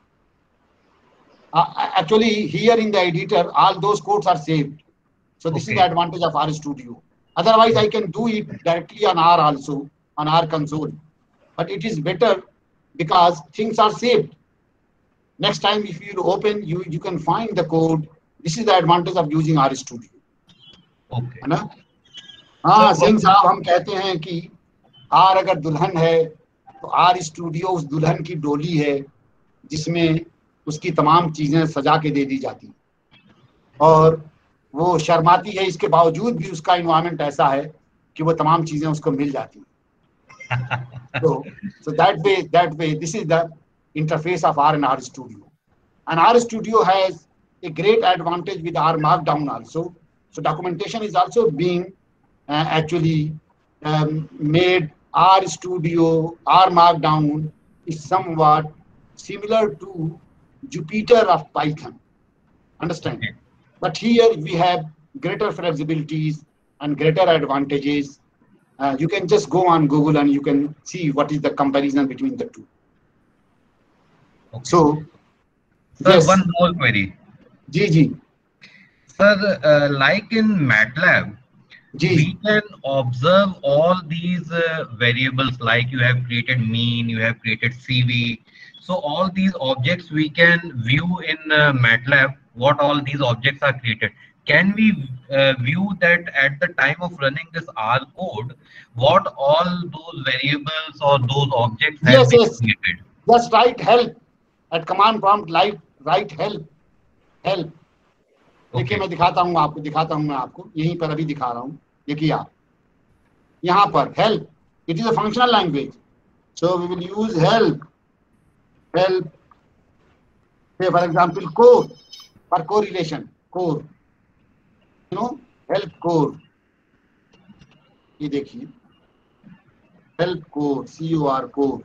S3: Uh, actually, here in the editor, all those codes are saved. So this okay. is the advantage of RStudio. Otherwise, I can do it directly on R also, on R console. But it is better because things are saved. Next time, if you open, you you can find the code. This is the advantage of using RStudio.
S2: Okay.
S3: है ना? हाँ, सिंह साहब हम कहते हैं कि R अगर दुल्हन है, तो RStudio उस दुल्हन की डोली है, जिसमें उसकी तमाम चीजें सजा के दे दी जाती हैं. और वो शर्माती है, इसके बावजूद भी उसका इन्वायरमेंट ऐसा है कि वो तमाम चीजें उसको मिल जाती हैं. So, so that way, that way, this is the interface of R and RStudio. And RStudio has a great advantage with R Markdown also. So documentation is also being uh, actually um, made. RStudio, R Markdown is somewhat similar to Jupyter of Python. Understand? Okay. But here we have greater flexibilities and greater advantages. Uh, you can just go on Google and you can see what is the comparison between the two.
S2: Okay.
S3: So,
S2: sir,
S3: yes.
S2: One more query.
S3: G G.
S2: Sir, uh, like in MATLAB,
S3: G.
S2: we can observe all these uh, variables, like you have created mean, you have created C V. So all these objects we can view in uh, MATLAB, what all these objects are created. Can we uh, view that at the time of running this R code, what all those variables or those objects have
S3: Yes,
S2: been
S3: yes.
S2: created?
S3: Just write help at command prompt. Write write help help. देखिए मैं दिखाता हूँ आपको दिखाता हूँ मैं आपको यहीं पर अभी दिखा रहा हूँ. देखिए आप यहाँ पर help. It is a functional language, so we will use help. Help. Say for example core for correlation core. You know help core. ये देखिए help core C O R core.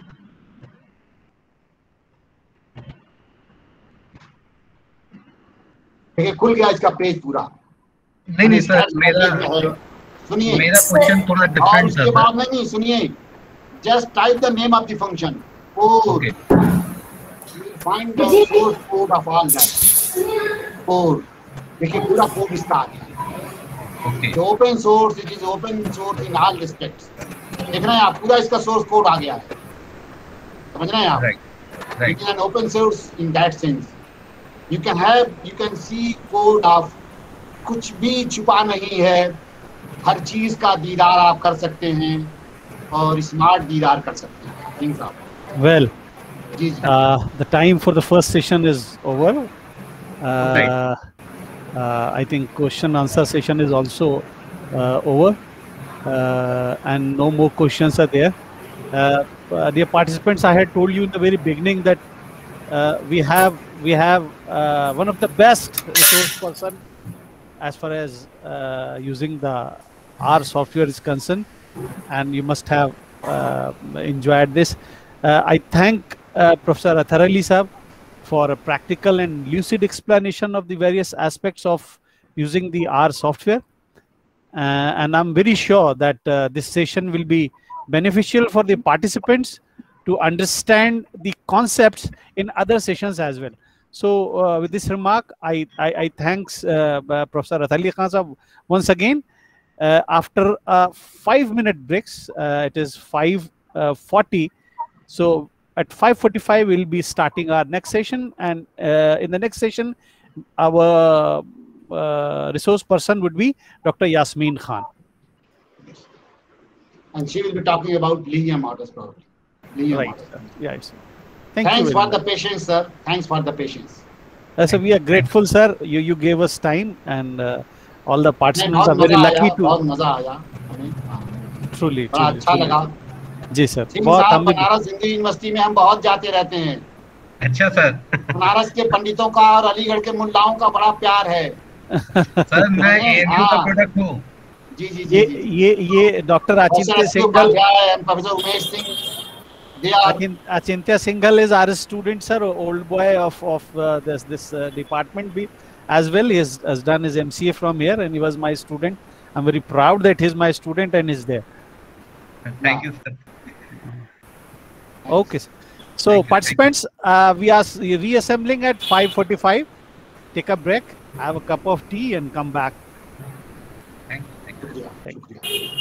S3: देखिए खुल गया इसका पेज पूरा.
S2: नहीं नहीं सर, मेरा
S3: सुनिए
S2: मेरा क्वेश्चन थोड़ा
S3: और
S2: डिफरेंट
S3: उसके
S2: सर.
S3: बाद नहीं सुनिए. Just type the name of the function. Code.
S2: Okay.
S3: You will find the source code of all that. Code. देखिए पूरा कोड इसका आ गया.
S2: Okay.
S3: The open source, it is open source in all respects. देख रहे हैं आप पूरा इसका सोर्स कोड आ गया है. समझ रहे हैं आप?
S2: Right. Right.
S3: It is an open source in that sense. You can have, you can see code of कुछ भी छुपा नहीं है. हर चीज का दीदार आप कर सकते हैं और स्मार्ट दीदार कर सकते हैं. Things are.
S1: Well,
S3: ji ji.
S1: uh, the time for the first session is over. Uh,
S2: Right.
S1: uh, I think question answer session is also uh, over, uh, and no more questions are there. Uh, uh, dear participants, I had told you in the very beginning that uh, we have we have uh, one of the best resource person as far as uh, using the R software is concerned, and you must have uh, enjoyed this. Uh, I thank uh, Professor Athar Ali Sahab for a practical and lucid explanation of the various aspects of using the R software. Uh, and I'm very sure that uh, this session will be beneficial for the participants to understand the concepts in other sessions as well. So uh, with this remark, I, I, I thanks uh, uh, Professor Athar Ali Khan Sahab once again. Uh, after a five minute breaks, uh, it is five forty. So at five forty-five, we'll be starting our next session. And uh, in the next session, our uh, resource person would be Doctor Yasmin Khan.
S3: And she will be talking about linear models probably. Linear
S1: Right.
S3: models.
S1: Yeah, it's, thank
S3: Thanks
S1: you.
S3: for
S1: very
S3: the
S1: much.
S3: patience, sir. Thanks for the patience.
S1: Uh, so we are grateful, sir. You you gave us time, and uh, all the
S3: नहीं,
S1: participants
S3: बहुत
S1: are very
S3: मजा
S1: lucky
S3: आया, बहुत
S1: to
S3: मजा आया हमें. हाँ,
S1: truly.
S3: बड़ा
S1: truly,
S3: अच्छा
S1: truly.
S3: लगा.
S1: जी सर.
S3: सिंह
S1: बहुत
S3: साहब,
S1: हम भी
S3: बनारस हिंदू यूनिवर्सिटी में हम बहुत जाते रहते हैं.
S2: अच्छा सर.
S3: बनारस के पंडितों का और अलीगढ़ के मुल्लाओं का बड़ा प्यार है.
S2: सर मैं एएमयू का
S3: हाँ.
S2: प्रोडक्ट हूँ.
S3: जी जी
S1: ये
S3: जी जी.
S1: ये ये डॉक्टर
S3: प्रोफेसर
S1: अचिंत्य
S3: एस के
S1: Singhal.
S3: Upadhyay and Professor Umesh Singh, they are
S1: Achin- Achintya Singhal is our student, sir, old boy of of uh, this this uh, department. Be as well. He has, has done his M C A from here, and he was my student. I'm very proud that he's my student and is there.
S2: Thank you sir.
S1: Okay, sir. So
S2: Thank you,
S1: participants, uh, we are s- reassembling at five forty-five. Take a break, have a cup of tea, and come back.
S2: Thank you. Thank you.
S3: शुक्रिया,
S1: Thank you.
S3: शुक्रिया.